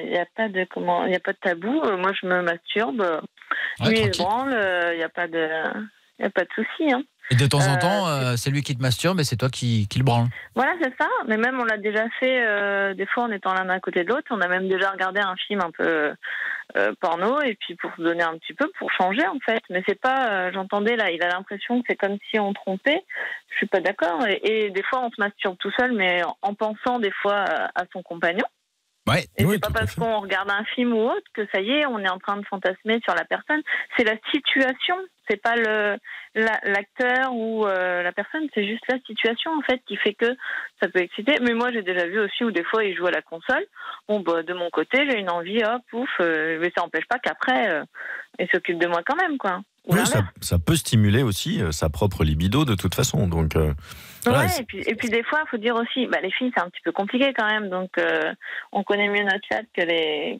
de tabou. Moi, je me masturbe. Lui, il se branle. Il n'y a pas de souci. Hein. Et de temps en temps, c'est lui qui te masturbe et c'est toi qui le branle. Voilà, c'est ça. Mais même, on l'a déjà fait des fois en étant l'un à côté de l'autre. On a même déjà regardé un film un peu porno, et puis pour se donner un petit peu, pour changer en fait. Mais c'est pas, j'entendais là, il a l'impression que c'est comme si on trompait. Je suis pas d'accord. Et des fois, on se masturbe tout seul, mais en pensant des fois à son compagnon. Ouais, et c'est pas parce qu'on regarde un film ou autre que ça y est, on est en train de fantasmer sur la personne. C'est la situation, c'est pas l'acteur ou la personne, c'est juste la situation en fait qui fait que ça peut exciter. Mais moi j'ai déjà vu aussi où des fois il joue à la console. Bon bah de mon côté j'ai une envie, hop, pouf, mais ça n'empêche pas qu'après il s'occupe de moi quand même quoi. Oui, ça peut stimuler aussi sa propre libido de toute façon. Donc, voilà. Ouais, et puis des fois, il faut dire aussi, les filles, c'est un petit peu compliqué quand même. Donc, on connaît mieux notre chat que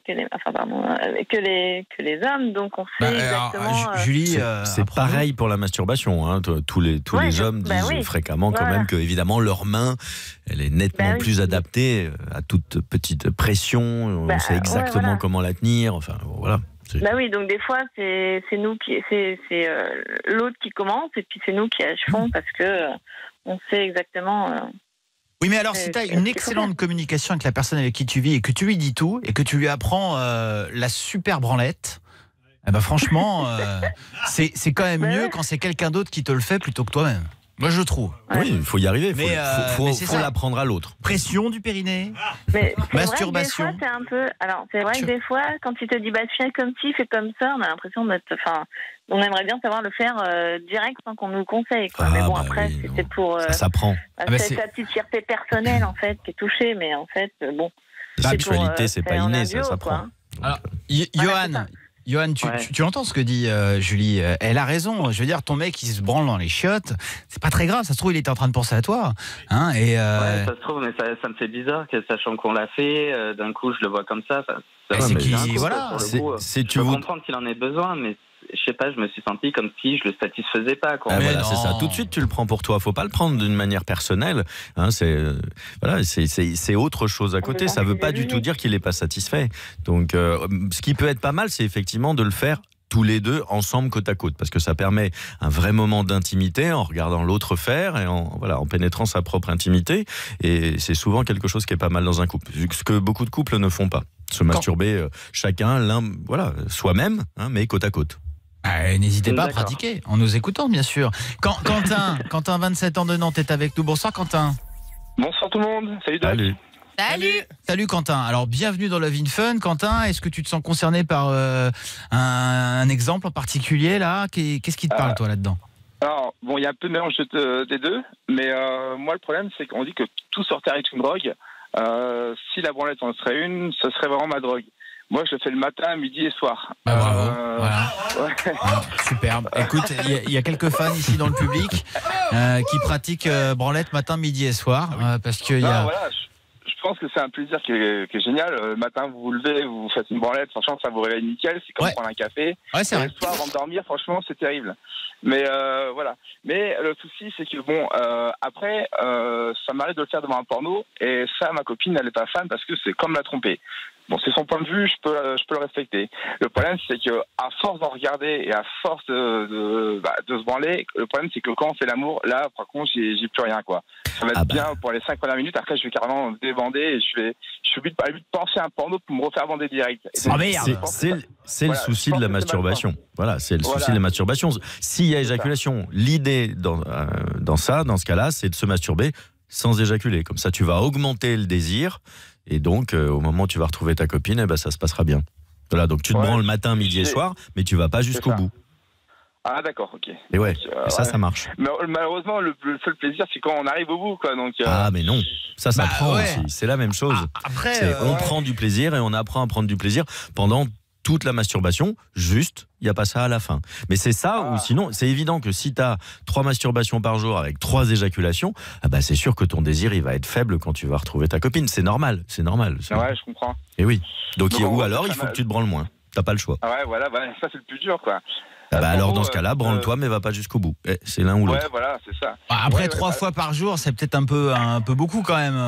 les hommes. Donc, on sait exactement. Julie, c'est pareil pour la masturbation. Hein. Tous les hommes disent fréquemment quand même que, évidemment, leur main, elle est nettement plus adaptée à toute petite pression. On sait exactement comment la tenir. Enfin, voilà. Bah oui, donc des fois c'est nous c'est l'autre qui commence et puis c'est nous qui achevons parce que on sait exactement. Oui, mais alors si tu as une excellente communication avec la personne avec qui tu vis et que tu lui dis tout et que tu lui apprends la super branlette, eh ben franchement c'est quand même mieux quand c'est quelqu'un d'autre qui te le fait plutôt que toi-même. Moi, je trouve. Oui, il faut y arriver. Mais, faut l'apprendre à l'autre. Pression du périnée. Mais masturbation. Vrai que des fois, c'est un peu. Alors, c'est vrai que des fois, quand il te dit fais comme ci, fais comme ça, on a l'impression d'être. Enfin, on aimerait bien savoir le faire direct sans qu'on nous le conseille. Quoi. Mais bon, après, c'était pour. Ça s'apprend. C'est ta petite fierté personnelle, en fait, qui est touchée. Mais en fait, bon. La sexualité, c'est pas inné, ça s'apprend. Alors, Johan, tu entends ce que dit Julie. Elle a raison. Je veux dire, ton mec, il se branle dans les chiottes. C'est pas très grave. Ça se trouve, il était en train de penser à toi. Hein, Ouais, ça se trouve, mais ça me fait bizarre, que sachant qu'on l'a fait, d'un coup, je le vois comme ça. Je peux comprendre qu'il en ait besoin, mais je sais pas, je me suis senti comme si je le satisfaisais pas. Quoi. Voilà, c'est ça. Tout de suite, tu le prends pour toi. Faut pas le prendre d'une manière personnelle. Hein, c'est autre chose à côté. Ça veut pas du tout dire qu'il est pas satisfait. Donc, ce qui peut être pas mal, c'est effectivement de le faire tous les deux ensemble côte à côte, parce que ça permet un vrai moment d'intimité en regardant l'autre faire et en pénétrant sa propre intimité. Et c'est souvent quelque chose qui est pas mal dans un couple, ce que beaucoup de couples ne font pas. Se masturber chacun, soi-même, hein, mais côte à côte. N'hésitez pas à pratiquer, en nous écoutant bien sûr. Quentin, 27 ans de Nantes, est avec nous. Bonsoir Quentin. Bonsoir tout le monde, salut Doc. Salut Quentin. Alors bienvenue dans Love in Fun. Quentin, est-ce que tu te sens concerné par un exemple en particulier là? Qu'est-ce qui te parle toi là-dedans? Alors bon, il y a un peu de mélange des deux, mais moi le problème c'est qu'on dit que tout sortir est une drogue. Si la branlette en serait une, ce serait vraiment ma drogue. Moi, je le fais le matin, midi et soir. Bravo. Voilà. Ouais. Superbe. Écoute, il y a quelques fans ici dans le public qui pratiquent branlette matin, midi et soir. Parce que voilà, je pense que c'est un plaisir qui est génial. Le matin, vous vous levez, vous faites une branlette, franchement, ça vous réveille nickel. C'est comme prendre un café. Ouais, c'est vrai. Le soir, avant de dormir, franchement, c'est terrible. Mais voilà. Mais le souci, c'est que bon, après, ça m'arrive de le faire devant un porno. Et ça, ma copine, elle n'est pas fan parce que c'est comme la tromper. Bon, c'est son point de vue, je peux le respecter. Le problème, c'est que à force d'en regarder et à force de se branler, le problème, c'est que quand on fait l'amour, là, par contre, j'ai plus rien, quoi. Ça va être bien pour les 5 premières minutes. Après, je vais carrément débander et je suis obligé de penser à un porno pour me refaire bander direct. C'est le souci de la masturbation. Voilà, c'est le souci de la masturbation. S'il y a éjaculation, l'idée dans ce cas-là, c'est de se masturber sans éjaculer. Comme ça, tu vas augmenter le désir. Et donc, au moment où tu vas retrouver ta copine, ça se passera bien. Voilà, donc tu te branles le matin, midi et soir, mais tu vas pas jusqu'au bout. Ah d'accord, ok. Et ça marche. Mais malheureusement, le seul plaisir, c'est quand on arrive au bout, quoi. Donc, Ah mais non, ça prend aussi. C'est la même chose. On prend du plaisir et on apprend à prendre du plaisir pendant toute la masturbation, juste, il n'y a pas ça à la fin. Mais c'est ça, ou sinon, c'est évident que si tu as 3 masturbations par jour avec 3 éjaculations, c'est sûr que ton désir, il va être faible quand tu vas retrouver ta copine. C'est normal. Ouais, je comprends. Et oui. Donc, il faut que tu te branles moins. T'as pas le choix. Ah ouais, voilà, ça c'est le plus dur, quoi. Alors dans ce cas-là, branle-toi, mais va pas jusqu'au bout. C'est l'un ou l'autre. Ouais, voilà, c'est ça. Après, 3 fois par jour, c'est peut-être un peu beaucoup quand même.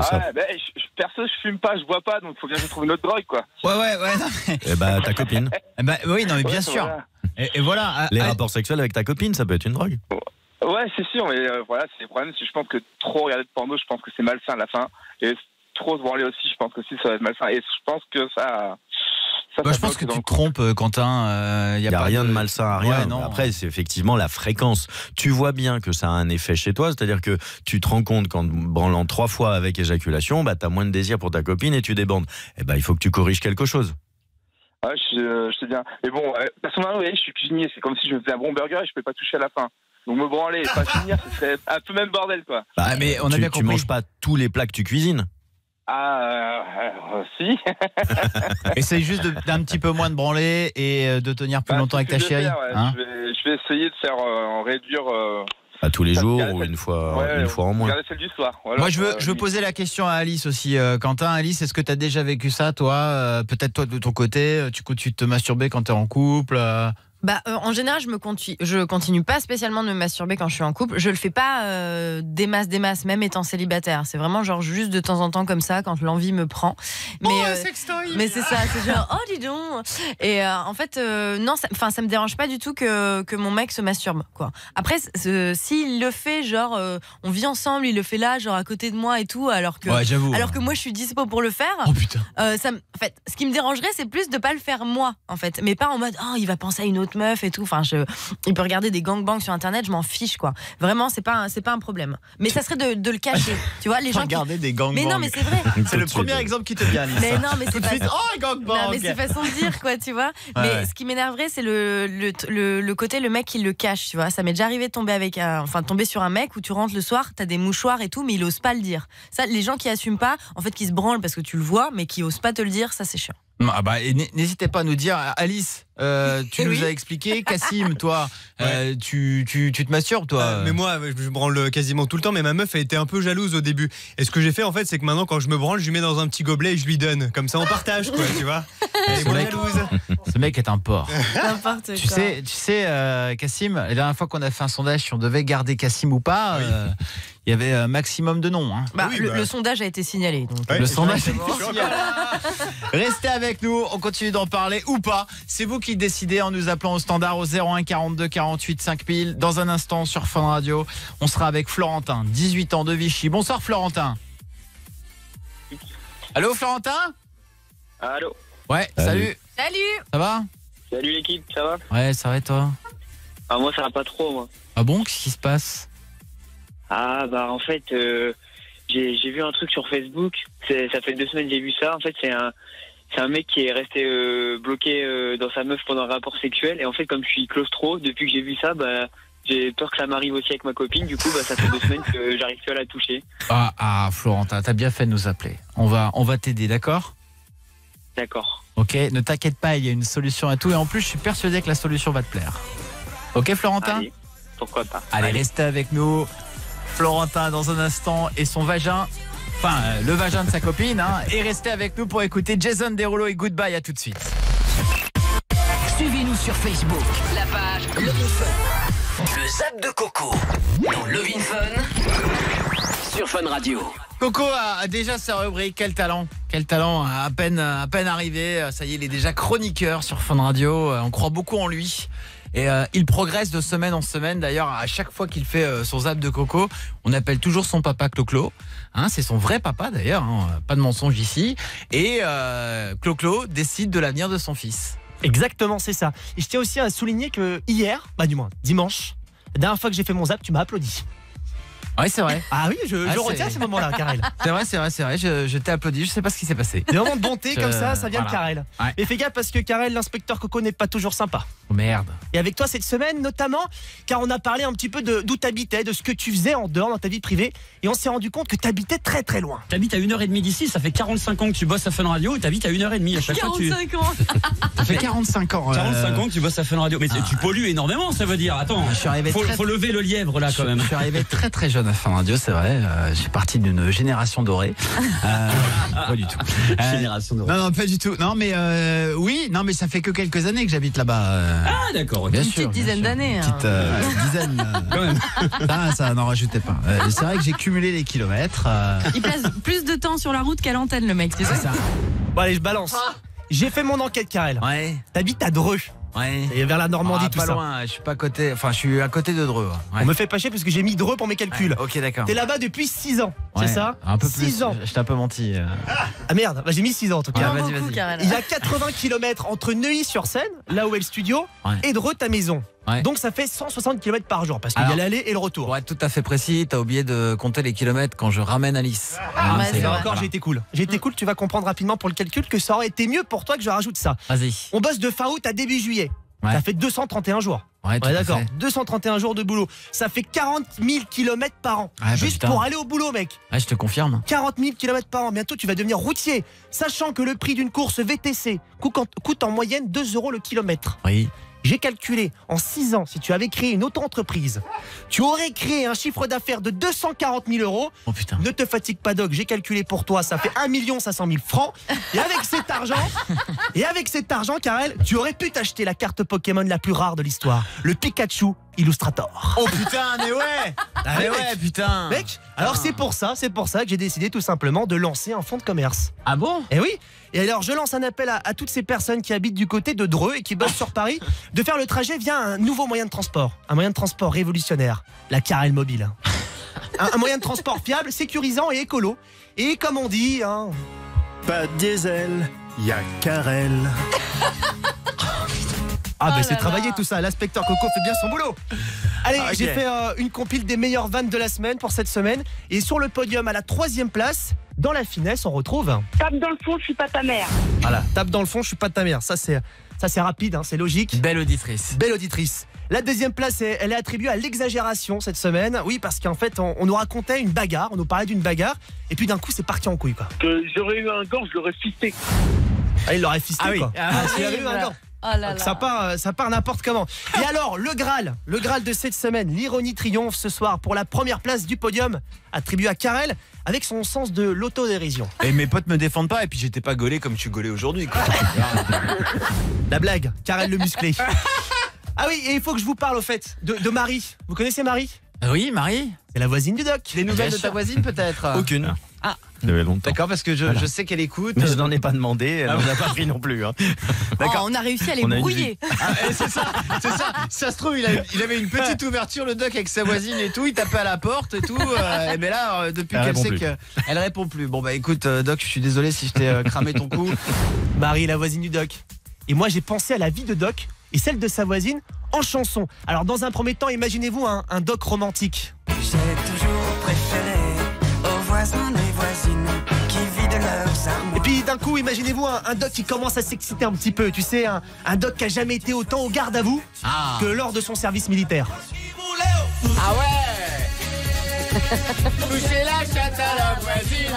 Perso, je fume pas, je bois pas, donc faut bien que je trouve une autre drogue, quoi. Ouais. Non, mais... ta copine. Oui, non, mais bien sûr. Voilà. Et voilà. Les rapports sexuels avec ta copine, ça peut être une drogue. Ouais, c'est sûr, mais voilà, c'est le problème. Je pense que trop regarder de porno, je pense que c'est malsain à la fin. Et trop se branler aussi, je pense que ça va être malsain. Et je pense que ça je pense que tu te trompes, Quentin. Il n'y a rien de malsain à rien. Après, c'est effectivement la fréquence. Tu vois bien que ça a un effet chez toi, c'est-à-dire que tu te rends compte qu'en branlant 3 fois avec éjaculation, tu as moins de désir pour ta copine et tu débandes. Il faut que tu corriges quelque chose. Ouais, je sais bien. Mais bon, personnellement, je suis cuisinier. C'est comme si je me faisais un bon burger et je ne peux pas toucher à la fin. Donc me branler et pas finir, ce serait un peu même bordel, quoi. Mais on a bien compris. Tu manges pas tous les plats que tu cuisines. Si. Essaye juste d'un petit peu moins de branler et de tenir plus longtemps avec ta chérie. Je vais essayer de faire réduire. Tous les jours ou une fois en moins. Celle du soir. Voilà, moi, je veux poser la question à Alice aussi. Quentin, Alice, est-ce que tu as déjà vécu ça, toi? Peut-être toi de ton côté, tu te masturbais quand tu es en couple? En général, je continue pas spécialement de me masturber quand je suis en couple. Je le fais pas des masses, même étant célibataire. C'est vraiment genre juste de temps en temps comme ça, quand l'envie me prend. Mais c'est ça, c'est genre dis donc. Et en fait, non, ça me dérange pas du tout que mon mec se masturbe, quoi. Après, s'il le fait, genre, on vit ensemble, il le fait là, genre à côté de moi et tout, alors que moi je suis dispo pour le faire. Oh putain. En fait, ce qui me dérangerait, c'est plus de pas le faire moi, en fait, mais pas en mode il va penser à une autre autre meuf et tout. Enfin, il peut regarder des gangbangs sur internet, je m'en fiche quoi. Vraiment, c'est pas un problème. Mais ça serait de le cacher. Tu vois, les gens regarder des gangbangs. Mais non, mais c'est vrai. C'est le premier exemple qui te vient. Lisa. Mais non, mais c'est pas. Oh, gangbang. Non, mais c'est façon de dire quoi, tu vois. Mais ce qui m'énerverait, c'est le côté le mec qui le cache, tu vois. Ça m'est déjà arrivé de tomber sur un mec où tu rentres le soir, t'as des mouchoirs et tout, mais il ose pas le dire. Ça, les gens qui assument pas, en fait, qui se branlent parce que tu le vois, mais qui osent pas te le dire, ça c'est chiant. Ah bah, n'hésitez pas à nous dire, Alice, tu nous as expliqué, Cassim, toi, tu te masturbes, toi Mais moi, je me branle quasiment tout le temps, mais ma meuf a été un peu jalouse au début. Et ce que j'ai fait, en fait, c'est que maintenant, quand je me branle, je lui mets dans un petit gobelet et je lui donne. Comme ça, on partage, quoi, tu vois. Elle est moins jalouse. Ce mec est un porc. N'importe quoi. Tu sais, Cassim, la dernière fois qu'on a fait un sondage si on devait garder Cassim ou pas, il y avait un maximum de noms. Hein. Le sondage a été signalé. Donc. Le sondage a été signalé. Restez avec nous, on continue d'en parler ou pas. C'est vous qui décidez en nous appelant au standard au 01 42 48 5000. Dans un instant sur Fun Radio, on sera avec Florentin, 18 ans de Vichy. Bonsoir Florentin. Allô Florentin? Allô. Ouais, salut. Salut. Ça va? Salut l'équipe, ça va? Ouais, ça va et toi? Ah, moi ça va pas trop, moi. Ah bon, qu'est-ce qui se passe? Ah bah en fait, j'ai vu un truc sur Facebook. Ça fait 2 semaines que j'ai vu ça. En fait, c'est un mec qui est resté bloqué dans sa meuf pendant un rapport sexuel. Et en fait, comme je suis claustro, depuis que j'ai vu ça, bah j'ai peur que ça m'arrive aussi avec ma copine. Du coup, bah ça fait 2 semaines que j'arrive plus à la toucher. Ah Florentin, t'as bien fait de nous appeler. On va t'aider, d'accord? D'accord. Ok, ne t'inquiète pas, il y a une solution à tout. Et en plus, je suis persuadé que la solution va te plaire. Ok Florentin? Allez, pourquoi pas. Allez, restez avec nous. Florentin dans un instant et son vagin, enfin le vagin de sa copine, hein, et restez avec nous pour écouter Jason Derulo et Goodbye. À tout de suite. Suivez-nous sur Facebook, la page Love in Fun. Le zap de Coco dans Love in Fun sur Fun Radio. Coco a déjà sa rubrique. Quel talent à peine arrivé, ça y est, il est déjà chroniqueur sur Fun Radio. On croit beaucoup en lui. Et il progresse de semaine en semaine. D'ailleurs, à chaque fois qu'il fait son zap de Coco, on appelle toujours son papa Clo-Clo. Hein, c'est son vrai papa d'ailleurs, hein, pas de mensonge ici. Et Clo-Clo décide de l'avenir de son fils. Exactement, c'est ça. Et je tiens aussi à souligner que hier, dimanche, la dernière fois que j'ai fait mon zap, tu m'as applaudi. Oui, c'est vrai. Ah oui, je retiens ces moments-là, Karel. C'est vrai, je t'ai applaudi, je sais pas ce qui s'est passé. Des moments de bonté comme ça vient de Karel. Ouais. Mais fais gaffe parce que Karel, l'inspecteur Coco, n'est pas toujours sympa. Oh merde. Et avec toi cette semaine notamment, car on a parlé un petit peu d'où t'habitais, de ce que tu faisais en dehors dans ta vie privée, et on s'est rendu compte que t'habitais très très loin. T'habites à 1h30 d'ici, ça fait 45 ans que tu bosses à Fun Radio, et t'habites à 1h30 à chaque 45 fois. ans. Ça fait 45 ans. 45 ans que tu bosses à Fun Radio. Mais tu pollues énormément, ça veut dire. Attends, je suis arrivé faut lever le lièvre là quand même. Je suis arrivé très très jeune à Fun Radio, c'est vrai. Je suis parti d'une génération dorée. Pas du tout. Génération dorée. Non, pas du tout. Non, mais oui, non, mais ça fait que quelques années que j'habite là-bas. Ah, d'accord. Okay. Bien Une sûr, petite dizaine d'années. Une petite dizaine. Quand même. Ça, n'en rajoutez pas. C'est vrai que j'ai cumulé les kilomètres. Il passe plus de temps sur la route qu'à l'antenne, le mec, tu sais. C'est ça. Bon, allez, je balance. J'ai fait mon enquête, Karel. Ouais. T'habites à Dreux. Ouais. Et vers la Normandie, tout pas ça. loin, je suis pas à côté, enfin je suis à côté de Dreux. Ouais. On me fait pas chier parce que j'ai mis Dreux pour mes calculs. Ouais, ok, d'accord. T'es là-bas depuis 6 ans, Ouais, c'est ça? Un peu plus. 6 ans. Je t'ai un peu menti. Ah merde, bah, j'ai mis 6 ans en tout cas. Ouais, Beaucoup, Karel. Il y a 80 km entre Neuilly-sur-Seine, là où est le studio, et Dreux, ta maison. Ouais. Donc ça fait 160 km par jour parce qu'il y a l'aller et le retour. Pour être tout à fait précis, t'as oublié de compter les kilomètres quand je ramène Alice. C'est encore, j'ai été cool. J'ai été cool, tu vas comprendre rapidement pour le calcul que ça aurait été mieux pour toi que je rajoute ça. Vas-y. On bosse de fin août à début juillet. Ouais. Ça fait 231 jours. Ouais, d'accord. fait. 231 jours de boulot. Ça fait 40 000 km par an. Ouais, juste pour aller au boulot, mec. Ouais, je te confirme. 40 000 km par an. Bientôt, tu vas devenir routier. Sachant que le prix d'une course VTC coûte en moyenne 2 € le kilomètre. Oui. J'ai calculé, en 6 ans, si tu avais créé une auto-entreprise, tu aurais créé un chiffre d'affaires de 240 000 €. Oh putain. Ne te fatigue pas, Doc, j'ai calculé pour toi, ça fait 1 500 000 francs. Et avec cet argent, Karel, tu aurais pu t'acheter la carte Pokémon la plus rare de l'histoire, le Pikachu Illustrator. Oh putain, mais ouais. Ah ouais, putain. Mec, alors c'est pour ça que j'ai décidé tout simplement de lancer un fonds de commerce. Ah bon? Eh oui. Et alors je lance un appel à toutes ces personnes qui habitent du côté de Dreux et qui bossent sur Paris de faire le trajet via un nouveau moyen de transport. Un moyen de transport révolutionnaire, la Karel Mobile. Un moyen de transport fiable, sécurisant et écolo. Et comme on dit, hein... Pas de diesel, y a Karel. Ah, ben c'est travaillé tout ça. L'inspecteur Coco fait bien son boulot. Allez, j'ai fait une compile des meilleures vannes de la semaine pour cette semaine. Et sur le podium, à la 3e place, dans la finesse, on retrouve. Tape dans le fond, je suis pas ta mère. Voilà, tape dans le fond, je suis pas de ta mère. Ça, c'est rapide, hein, c'est logique. Belle auditrice. Belle auditrice. La 2e place, elle est attribuée à l'exagération cette semaine. Oui, parce qu'en fait, on nous racontait une bagarre, on nous parlait d'une bagarre, et puis d'un coup, c'est parti en couille, quoi. Que j'aurais eu un gant, je l'aurais fisté. Ah, il l'aurait fisté, quoi. S'il avait eu un gant. Oh là là. Ça part n'importe comment. Et alors, le Graal de cette semaine, l'ironie triomphe ce soir pour la première place du podium, attribuée à Karel, avec son sens de l'autodérision. Et mes potes me défendent pas, et puis j'étais pas gaulé comme je suis gaulé aujourd'hui, quoi. La blague, Karel le musclé. Ah oui, et il faut que je vous parle au fait de Marie. Vous connaissez Marie ? Oui, Marie. C'est la voisine du doc. Des nouvelles de ta voisine peut-être ? Aucune. Ah. Il y avait longtemps. D'accord, parce que je sais qu'elle écoute. Mais je n'en ai pas demandé, elle n'en a pas pris non plus. Hein. D'accord. On a réussi à les brouiller. C'est ça. Ça se trouve, il avait une petite ouverture, le doc, avec sa voisine et tout. Il tapait à la porte et tout. Et bien là, depuis qu'elle sait qu'elle répond plus. Bon, bah écoute, doc, je suis désolé si je t'ai cramé ton coup. Marie, la voisine du doc. Et moi, j'ai pensé à la vie de doc et celle de sa voisine en chanson. Alors, dans un premier temps, imaginez-vous un doc romantique. J'ai toujours préféré aux voisins et voisines qui vident leurs amours. Et puis d'un coup, imaginez-vous un doc qui commence à s'exciter un petit peu. Tu sais, un doc qui a jamais été autant au garde à vous que lors de son service militaire. Ah ouais. Touchez la chatte à la voisine.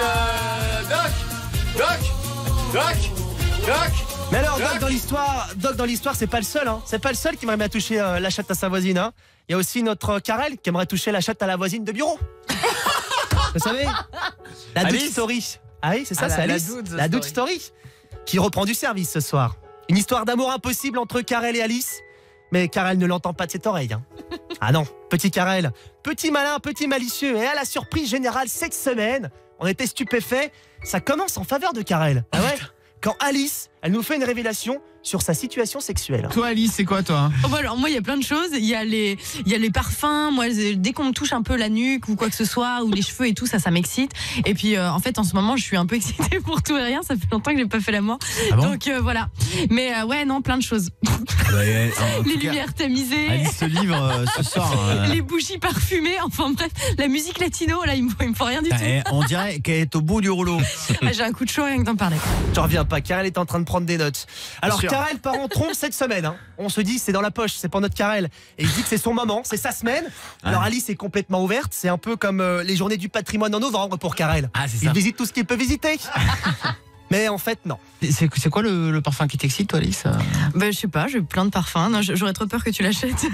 Doc. Mais alors, Doc dans l'histoire, c'est pas le seul. Hein. C'est pas le seul qui aimerait bien toucher la chatte à sa voisine. Hein. Il y a aussi notre Karel qui aimerait toucher la chatte à la voisine de bureau. Vous savez, la Dude Story. Ah oui, c'est ça, c'est Alice. La Dude Story qui reprend du service ce soir. Une histoire d'amour impossible entre Karel et Alice. Mais Karel ne l'entend pas de cette oreille. Hein. Ah non, petit Karel, petit malin, petit malicieux. Et à la surprise générale cette semaine, on était stupéfaits. Ça commence en faveur de Karel. Ah ouais. Quand Alice, elle nous fait une révélation sur sa situation sexuelle. Toi, Alice, c'est quoi, toi ? Alors, moi, il y a plein de choses. Il y a les parfums. Moi, dès qu'on me touche un peu la nuque ou quoi que ce soit, ou les cheveux et tout, ça m'excite. Et puis, en fait, en ce moment, je suis un peu excitée pour tout et rien. Ça fait longtemps que j'ai pas fait l'amour. Ah bon ? Donc, voilà. Mais ouais, non, plein de choses. Les lumières tamisées. Alice se livre ce soir. Les bougies parfumées. Enfin, bref, la musique latino, là, il me faut rien du tout. On dirait qu'elle est au bout du rouleau. J'ai un coup de chaud rien que d'en parler. J'en reviens pas. Karel est en train de prendre des notes. Alors, Karel part en trompe cette semaine. Hein. On se dit, c'est dans la poche, c'est pour notre Karel. Et il dit que c'est son moment, c'est sa semaine. Alors, Alice est complètement ouverte. C'est un peu comme les journées du patrimoine en novembre pour Karel. Ah, c'est ça. Il visite tout ce qu'il peut visiter. Mais en fait, non. C'est quoi le parfum qui t'excite, toi, Alice ? Je sais pas, j'ai plein de parfums. Non, j'aurais trop peur que tu l'achètes.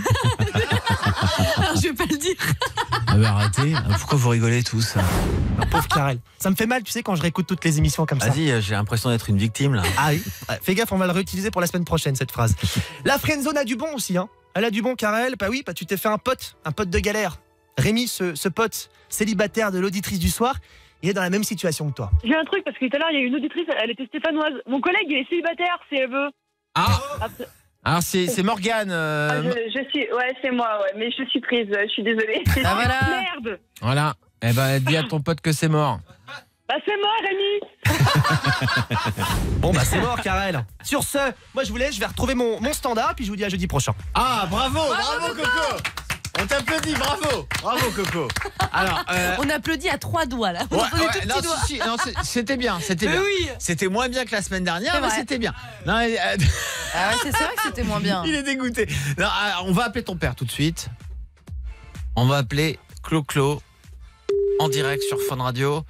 Je vais pas le dire. Arrêtez, pourquoi vous rigolez tous ? Pauvre Karel. Ça me fait mal, tu sais, quand je réécoute toutes les émissions comme ça. Vas-y, j'ai l'impression d'être une victime, là. Ah oui, fais gaffe, on va le réutiliser pour la semaine prochaine, cette phrase. La friendzone a du bon aussi, hein. Elle a du bon, Karel. Bah oui, tu t'es fait un pote de galère. Rémi, ce pote célibataire de l'auditrice du soir, il est dans la même situation que toi. J'ai un truc, parce que tout à l'heure, il y a une auditrice, elle était stéphanoise. Mon collègue, il est célibataire, si elle veut. Ah. Alors, c'est Morgane. Je suis, ouais, c'est moi, ouais, mais je suis prise, je suis désolée. Ah, voilà. Merde. Voilà. Eh ben, dis à ton pote que c'est mort. Bah, c'est mort, Rémi. Bon, bah, c'est mort, Karel. Sur ce, moi, je vous laisse, je vais retrouver mon standard, puis je vous dis à jeudi prochain. Ah, bravo Coco. On t'applaudit, bravo Coco. Alors, on applaudit à 3 doigts là. Non, c'était bien. Oui. C'était moins bien que la semaine dernière, mais c'était bien. Non, c'est vrai que c'était moins bien. Il est dégoûté. Non, on va appeler ton père tout de suite. On va appeler Clo-Clo en direct sur Fun Radio.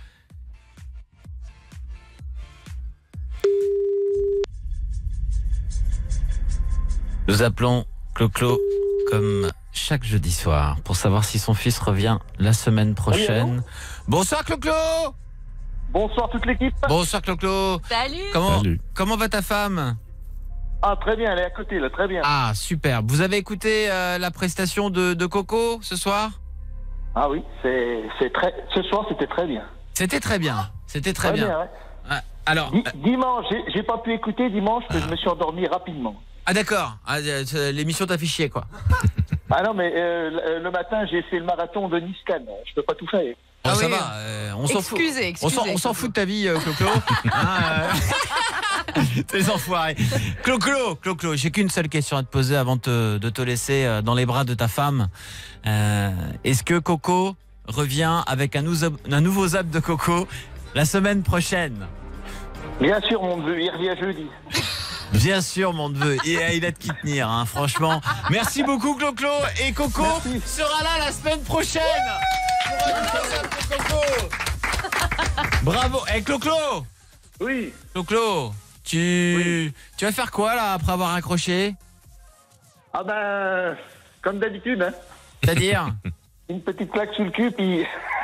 Nous appelons Clo-Clo comme chaque jeudi soir pour savoir si son fils revient la semaine prochaine. Oui, bonsoir Clo-Clo. Bonsoir toute l'équipe. Bonsoir Clo-Clo. Salut. Comment va ta femme ? Ah, très bien, elle est à côté là, très bien. Ah, super. Vous avez écouté la prestation de Coco ce soir ? Ah oui, ce soir c'était très bien. C'était très bien. Ouais. Alors, dimanche, j'ai pas pu écouter dimanche parce que je me suis endormi rapidement. Ah d'accord, l'émission t'a fait chier quoi. Ah non mais le matin j'ai fait le marathon de Nice-Cannes, je peux pas tout faire. Ah ça va, on s'en fout. Excusez. On s'en fout de ta vie, Clo-Clo. Ces enfoirés. Clo-Clo, j'ai qu'une seule question à te poser avant de te laisser dans les bras de ta femme. Est-ce que Coco revient avec un nouveau zap de Coco la semaine prochaine? Bien sûr, mon neveu, il revient jeudi. Bien sûr, mon neveu. Il a de qui tenir, hein, franchement. Merci beaucoup, Clo-Clo. Et Coco sera là la semaine prochaine. Pour un nouveau zap de Coco. Bravo. Et Clo-Clo. Oui. Clo-Clo, tu vas faire quoi là après avoir accroché? Ah ben, comme d'habitude, hein. C'est-à-dire? Une petite claque sur le cul, puis...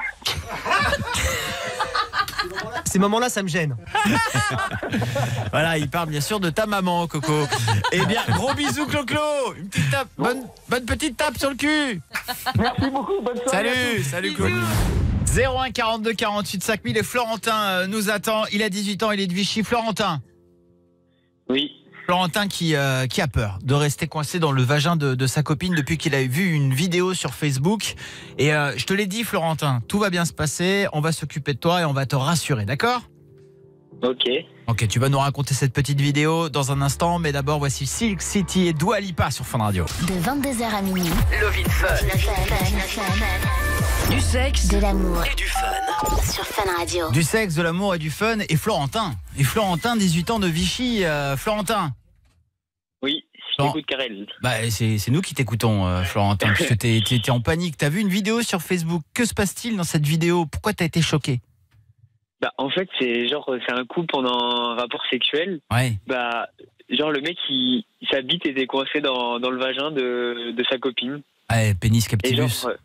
Ces moments-là, ça me gêne. Voilà, il parle bien sûr de ta maman, Coco. Eh bien, gros bisous, Clo-Clo. Une petite tape, bonne petite tape sur le cul. Merci beaucoup, bonne soirée. Salut, Clo-Clo. 01 42 48 5000 et Florentin nous attend. Il a 18 ans, il est de Vichy. Florentin. Oui. Florentin qui a peur de rester coincé dans le vagin de sa copine depuis qu'il a vu une vidéo sur Facebook. Et je te l'ai dit, Florentin, tout va bien se passer, on va s'occuper de toi et on va te rassurer, d'accord? Ok, tu vas nous raconter cette petite vidéo dans un instant, mais d'abord voici Silk City et Dua Lipa sur Fun Radio. De 22h à minuit. Love in Fun. Du sexe, de l'amour et du fun. Sur Fun Radio. Du sexe, de l'amour et du fun. Et Florentin, 18 ans de Vichy. Florentin. Oui, je t'écoute, Karel. Bah, c'est nous qui t'écoutons, Florentin, parce que t'étais en panique. T'as vu une vidéo sur Facebook. Que se passe-t-il dans cette vidéo? Pourquoi t'as été choqué? Bah, en fait, c'est un couple pendant un rapport sexuel. Ouais. Bah, genre, le mec, sa bite était coincée dans le vagin de sa copine. Ouais, pénis captivus. Et genre,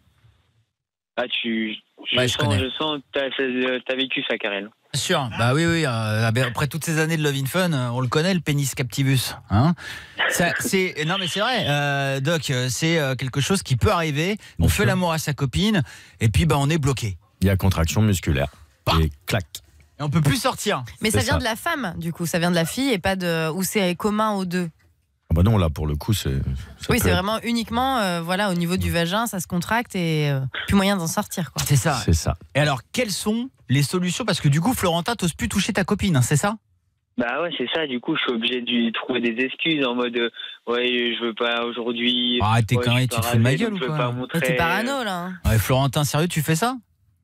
je sens que t'as vécu ça, Karel. Bien sûr, bah oui, après toutes ces années de Love in Fun, on le connaît, le pénis captivus, hein. Non mais c'est vrai, Doc, c'est quelque chose qui peut arriver. On fait l'amour à sa copine et puis bah on est bloqué. Il y a contraction musculaire et clac. Et on peut plus sortir. Mais ça vient de la femme, du coup, ça vient de la fille et pas ou c'est commun aux deux. Ah bah non, là pour le coup c'est. Oui, c'est vraiment uniquement voilà, au niveau du vagin, ça se contracte et plus moyen d'en sortir, quoi. C'est ça. C'est ça. Et alors, quelles sont les solutions? Parce que du coup, Florentin, t'oses plus toucher ta copine, hein, c'est ça? Bah ouais, c'est ça. Du coup, je suis obligé de trouver des excuses en mode ouais, je veux pas aujourd'hui. Ah, t'es quand même, tu te fous de ma gueule ou quoi? T'es parano là. Hein. Ouais, Florentin, sérieux, tu fais ça?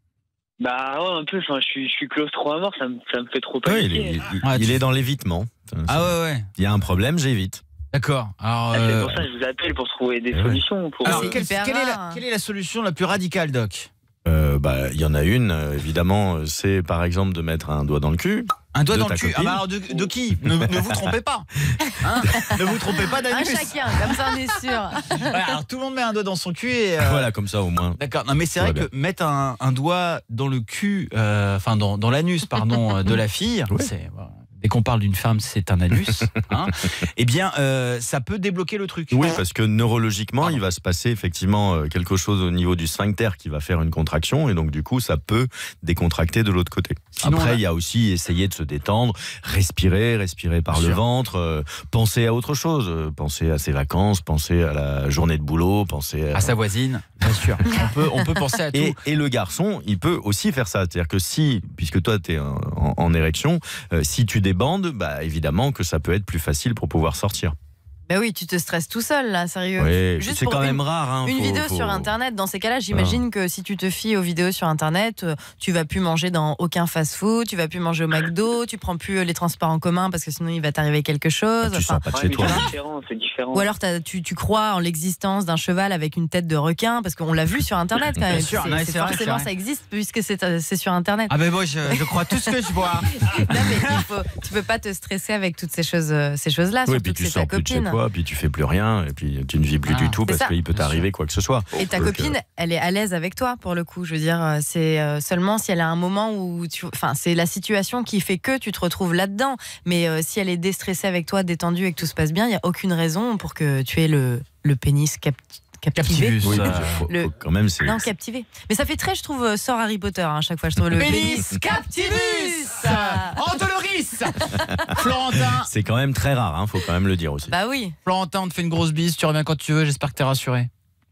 Bah ouais, un peu. Enfin, je suis claustro à mort. Ça me fait trop paniquer. Il est dans l'évitement. Ah ouais. Il y a un problème, j'évite. D'accord. Alors, c'est pour ça que je vous appelle pour trouver des solutions. Alors, quelle est la solution la plus radicale, Doc? Il y en a une, évidemment, c'est par exemple de mettre un doigt dans le cul. Un doigt dans le cul. Ah bah alors de qui? Ne vous trompez pas. Hein, ne vous trompez pas d'anus. Un chacun, comme ça on est sûr. Ouais, alors tout le monde met un doigt dans son cul et voilà, comme ça au moins. D'accord. Non mais c'est vrai que mettre un doigt dans le cul, enfin dans l'anus, pardon, de la fille, c'est. Dès qu'on parle d'une femme, c'est un anus. Hein, eh bien, ça peut débloquer le truc. Oui, parce que neurologiquement, il va se passer effectivement quelque chose au niveau du sphincter qui va faire une contraction. Et donc, du coup, ça peut décontracter de l'autre côté. Sinon, après, il y a aussi essayer de se détendre, respirer par le ventre, penser à autre chose. Penser à ses vacances, penser à la journée de boulot, penser à sa voisine. Bien sûr. On peut penser à tout. Et le garçon, il peut aussi faire ça. C'est-à-dire que puisque toi, tu es en érection, si tu débandes, bah, évidemment que ça peut être plus facile pour pouvoir sortir. Ben oui, tu te stresses tout seul là, sérieux. Oui, juste c'est quand même rare. Hein, une vidéo sur Internet, dans ces cas-là, j'imagine que si tu te fies aux vidéos sur Internet, tu vas plus manger dans aucun fast-food, tu vas plus manger au McDo, tu prends plus les transports en commun parce que sinon il va t'arriver quelque chose. Tu sors pas de chez toi. C'est différent. Ou alors tu crois en l'existence d'un cheval avec une tête de requin parce qu'on l'a vu sur Internet quand même. Forcément, ça existe puisque c'est sur Internet. Ah ben moi, je crois tout ce que je vois. Non mais tu peux pas te stresser avec toutes ces choses-là, surtout que c'est ta copine. Puis tu fais plus rien, et puis tu ne vis plus du tout parce qu'il peut t'arriver quoi que ce soit. Et ta copine, elle est à l'aise avec toi pour le coup. Je veux dire, c'est seulement si elle a un moment où c'est la situation qui fait que tu te retrouves là-dedans. Mais si elle est déstressée avec toi, détendue et que tout se passe bien, il n'y a aucune raison pour que tu aies le pénis captivé. Oui, faut quand même, non, captivé. Mais ça fait très, je trouve, sort Harry Potter à chaque fois. Je trouve le pénis captivus. Andoloris. Florentin. C'est quand même très rare, faut quand même le dire aussi. Bah oui. Florentin, on te fait une grosse bise, tu reviens quand tu veux, j'espère que t'es rassuré.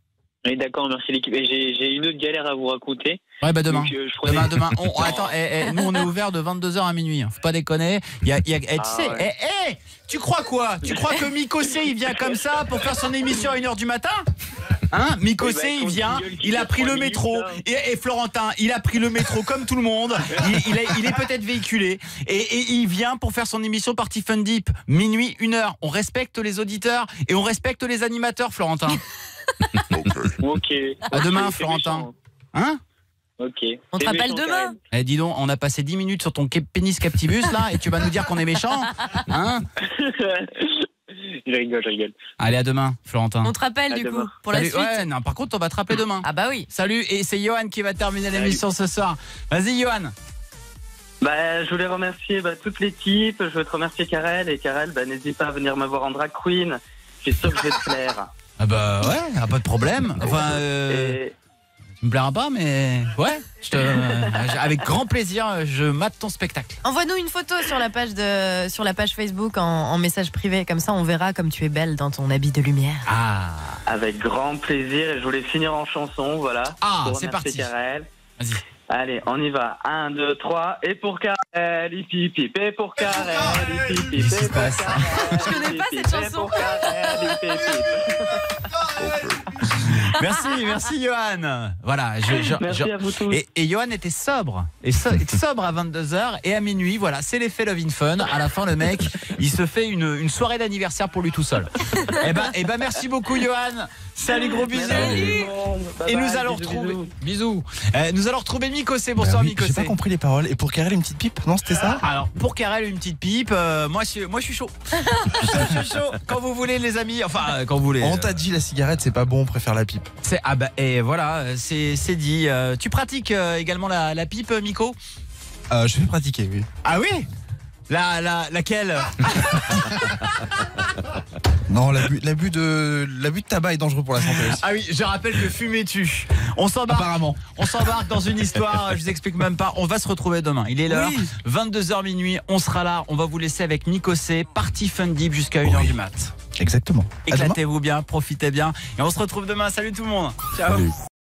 Oui, d'accord, merci l'équipe. Et j'ai une autre galère à vous raconter. Ouais, bah demain. Donc, Demain. Attends, nous on est ouvert de 22h à minuit. Faut pas déconner. Tu sais, tu crois quoi? Tu crois que Mikosé il vient comme ça pour faire son émission à 1h du matin? Hein, Mikosé, il vient, il a pris le métro. Et Florentin, il a pris le métro comme tout le monde. Il est peut-être véhiculé. Et il vient pour faire son émission Party Fun Deep. Minuit, 1h. On respecte les auditeurs et on respecte les animateurs, Florentin. Ok. À demain, Florentin. Hein? Ok. On te rappelle demain. Dis donc, on a passé 10 minutes sur ton pénis captivus là et tu vas nous dire qu'on est méchant? Hein? Je rigole. Allez, à demain, Florentin. On te rappelle du coup pour la suite. Ouais, non, par contre, on va te rappeler demain. Ah bah oui. Salut, et c'est Johan qui va terminer l'émission ce soir. Vas-y, Johan. Je voulais remercier toute l'équipe. Je veux te remercier, Karel. Et Karel, n'hésite pas à venir me voir en drag queen. Je suis sûr que je vais te plaire. Ah bah ouais, pas de problème. Enfin, tu me plairas pas, mais ouais, avec grand plaisir, je mate ton spectacle. Envoie-nous une photo sur la page Facebook en message privé, comme ça on verra comme tu es belle dans ton habit de lumière. Ah. Avec grand plaisir, et je voulais finir en chanson, voilà. Ah, c'est parti. Karel. Vas-y. Allez, on y va. 1, 2, 3. Et pour Karel, hip hip hip. Et pour Karel, hip hip hip. Qu'est-ce qui se passe? Je connais pas cette chanson. Merci Johan. Voilà, merci à vous tous. Et Johan était sobre. Sobre à 22h et à minuit, voilà, c'est l'effet Love in Fun. À la fin, le mec, il se fait une soirée d'anniversaire pour lui tout seul. Eh ben, merci beaucoup Johan. Salut, gros bisous. Et nous allons retrouver. Bisous. Nous allons retrouver Mikosé. Bonsoir Mikosé. J'ai pas compris les paroles. Et pour Karel, une petite pipe? Non, c'était ça? Alors, pour Karel, une petite pipe. Moi, je suis chaud. Je suis chaud. Quand vous voulez, les amis. Enfin, quand vous voulez. On t'a dit la cigarette, c'est pas bon, on préfère la pipe. Et voilà, c'est dit. Tu pratiques également la pipe, Miko? Je vais pratiquer, oui. Ah oui? Laquelle? Non, l'abus de tabac est dangereux pour la santé aussi. Ah oui, je rappelle que fumer tue. On s'embarque. Apparemment. On s'embarque dans une histoire, je vous explique même pas. On va se retrouver demain. Il est l'heure, 22h minuit. On sera là. On va vous laisser avec Mikosé, Party Fun Deep jusqu'à 1h du mat. Exactement. Éclatez-vous bien, profitez bien. Et on se retrouve demain. Salut tout le monde. Ciao. Salut.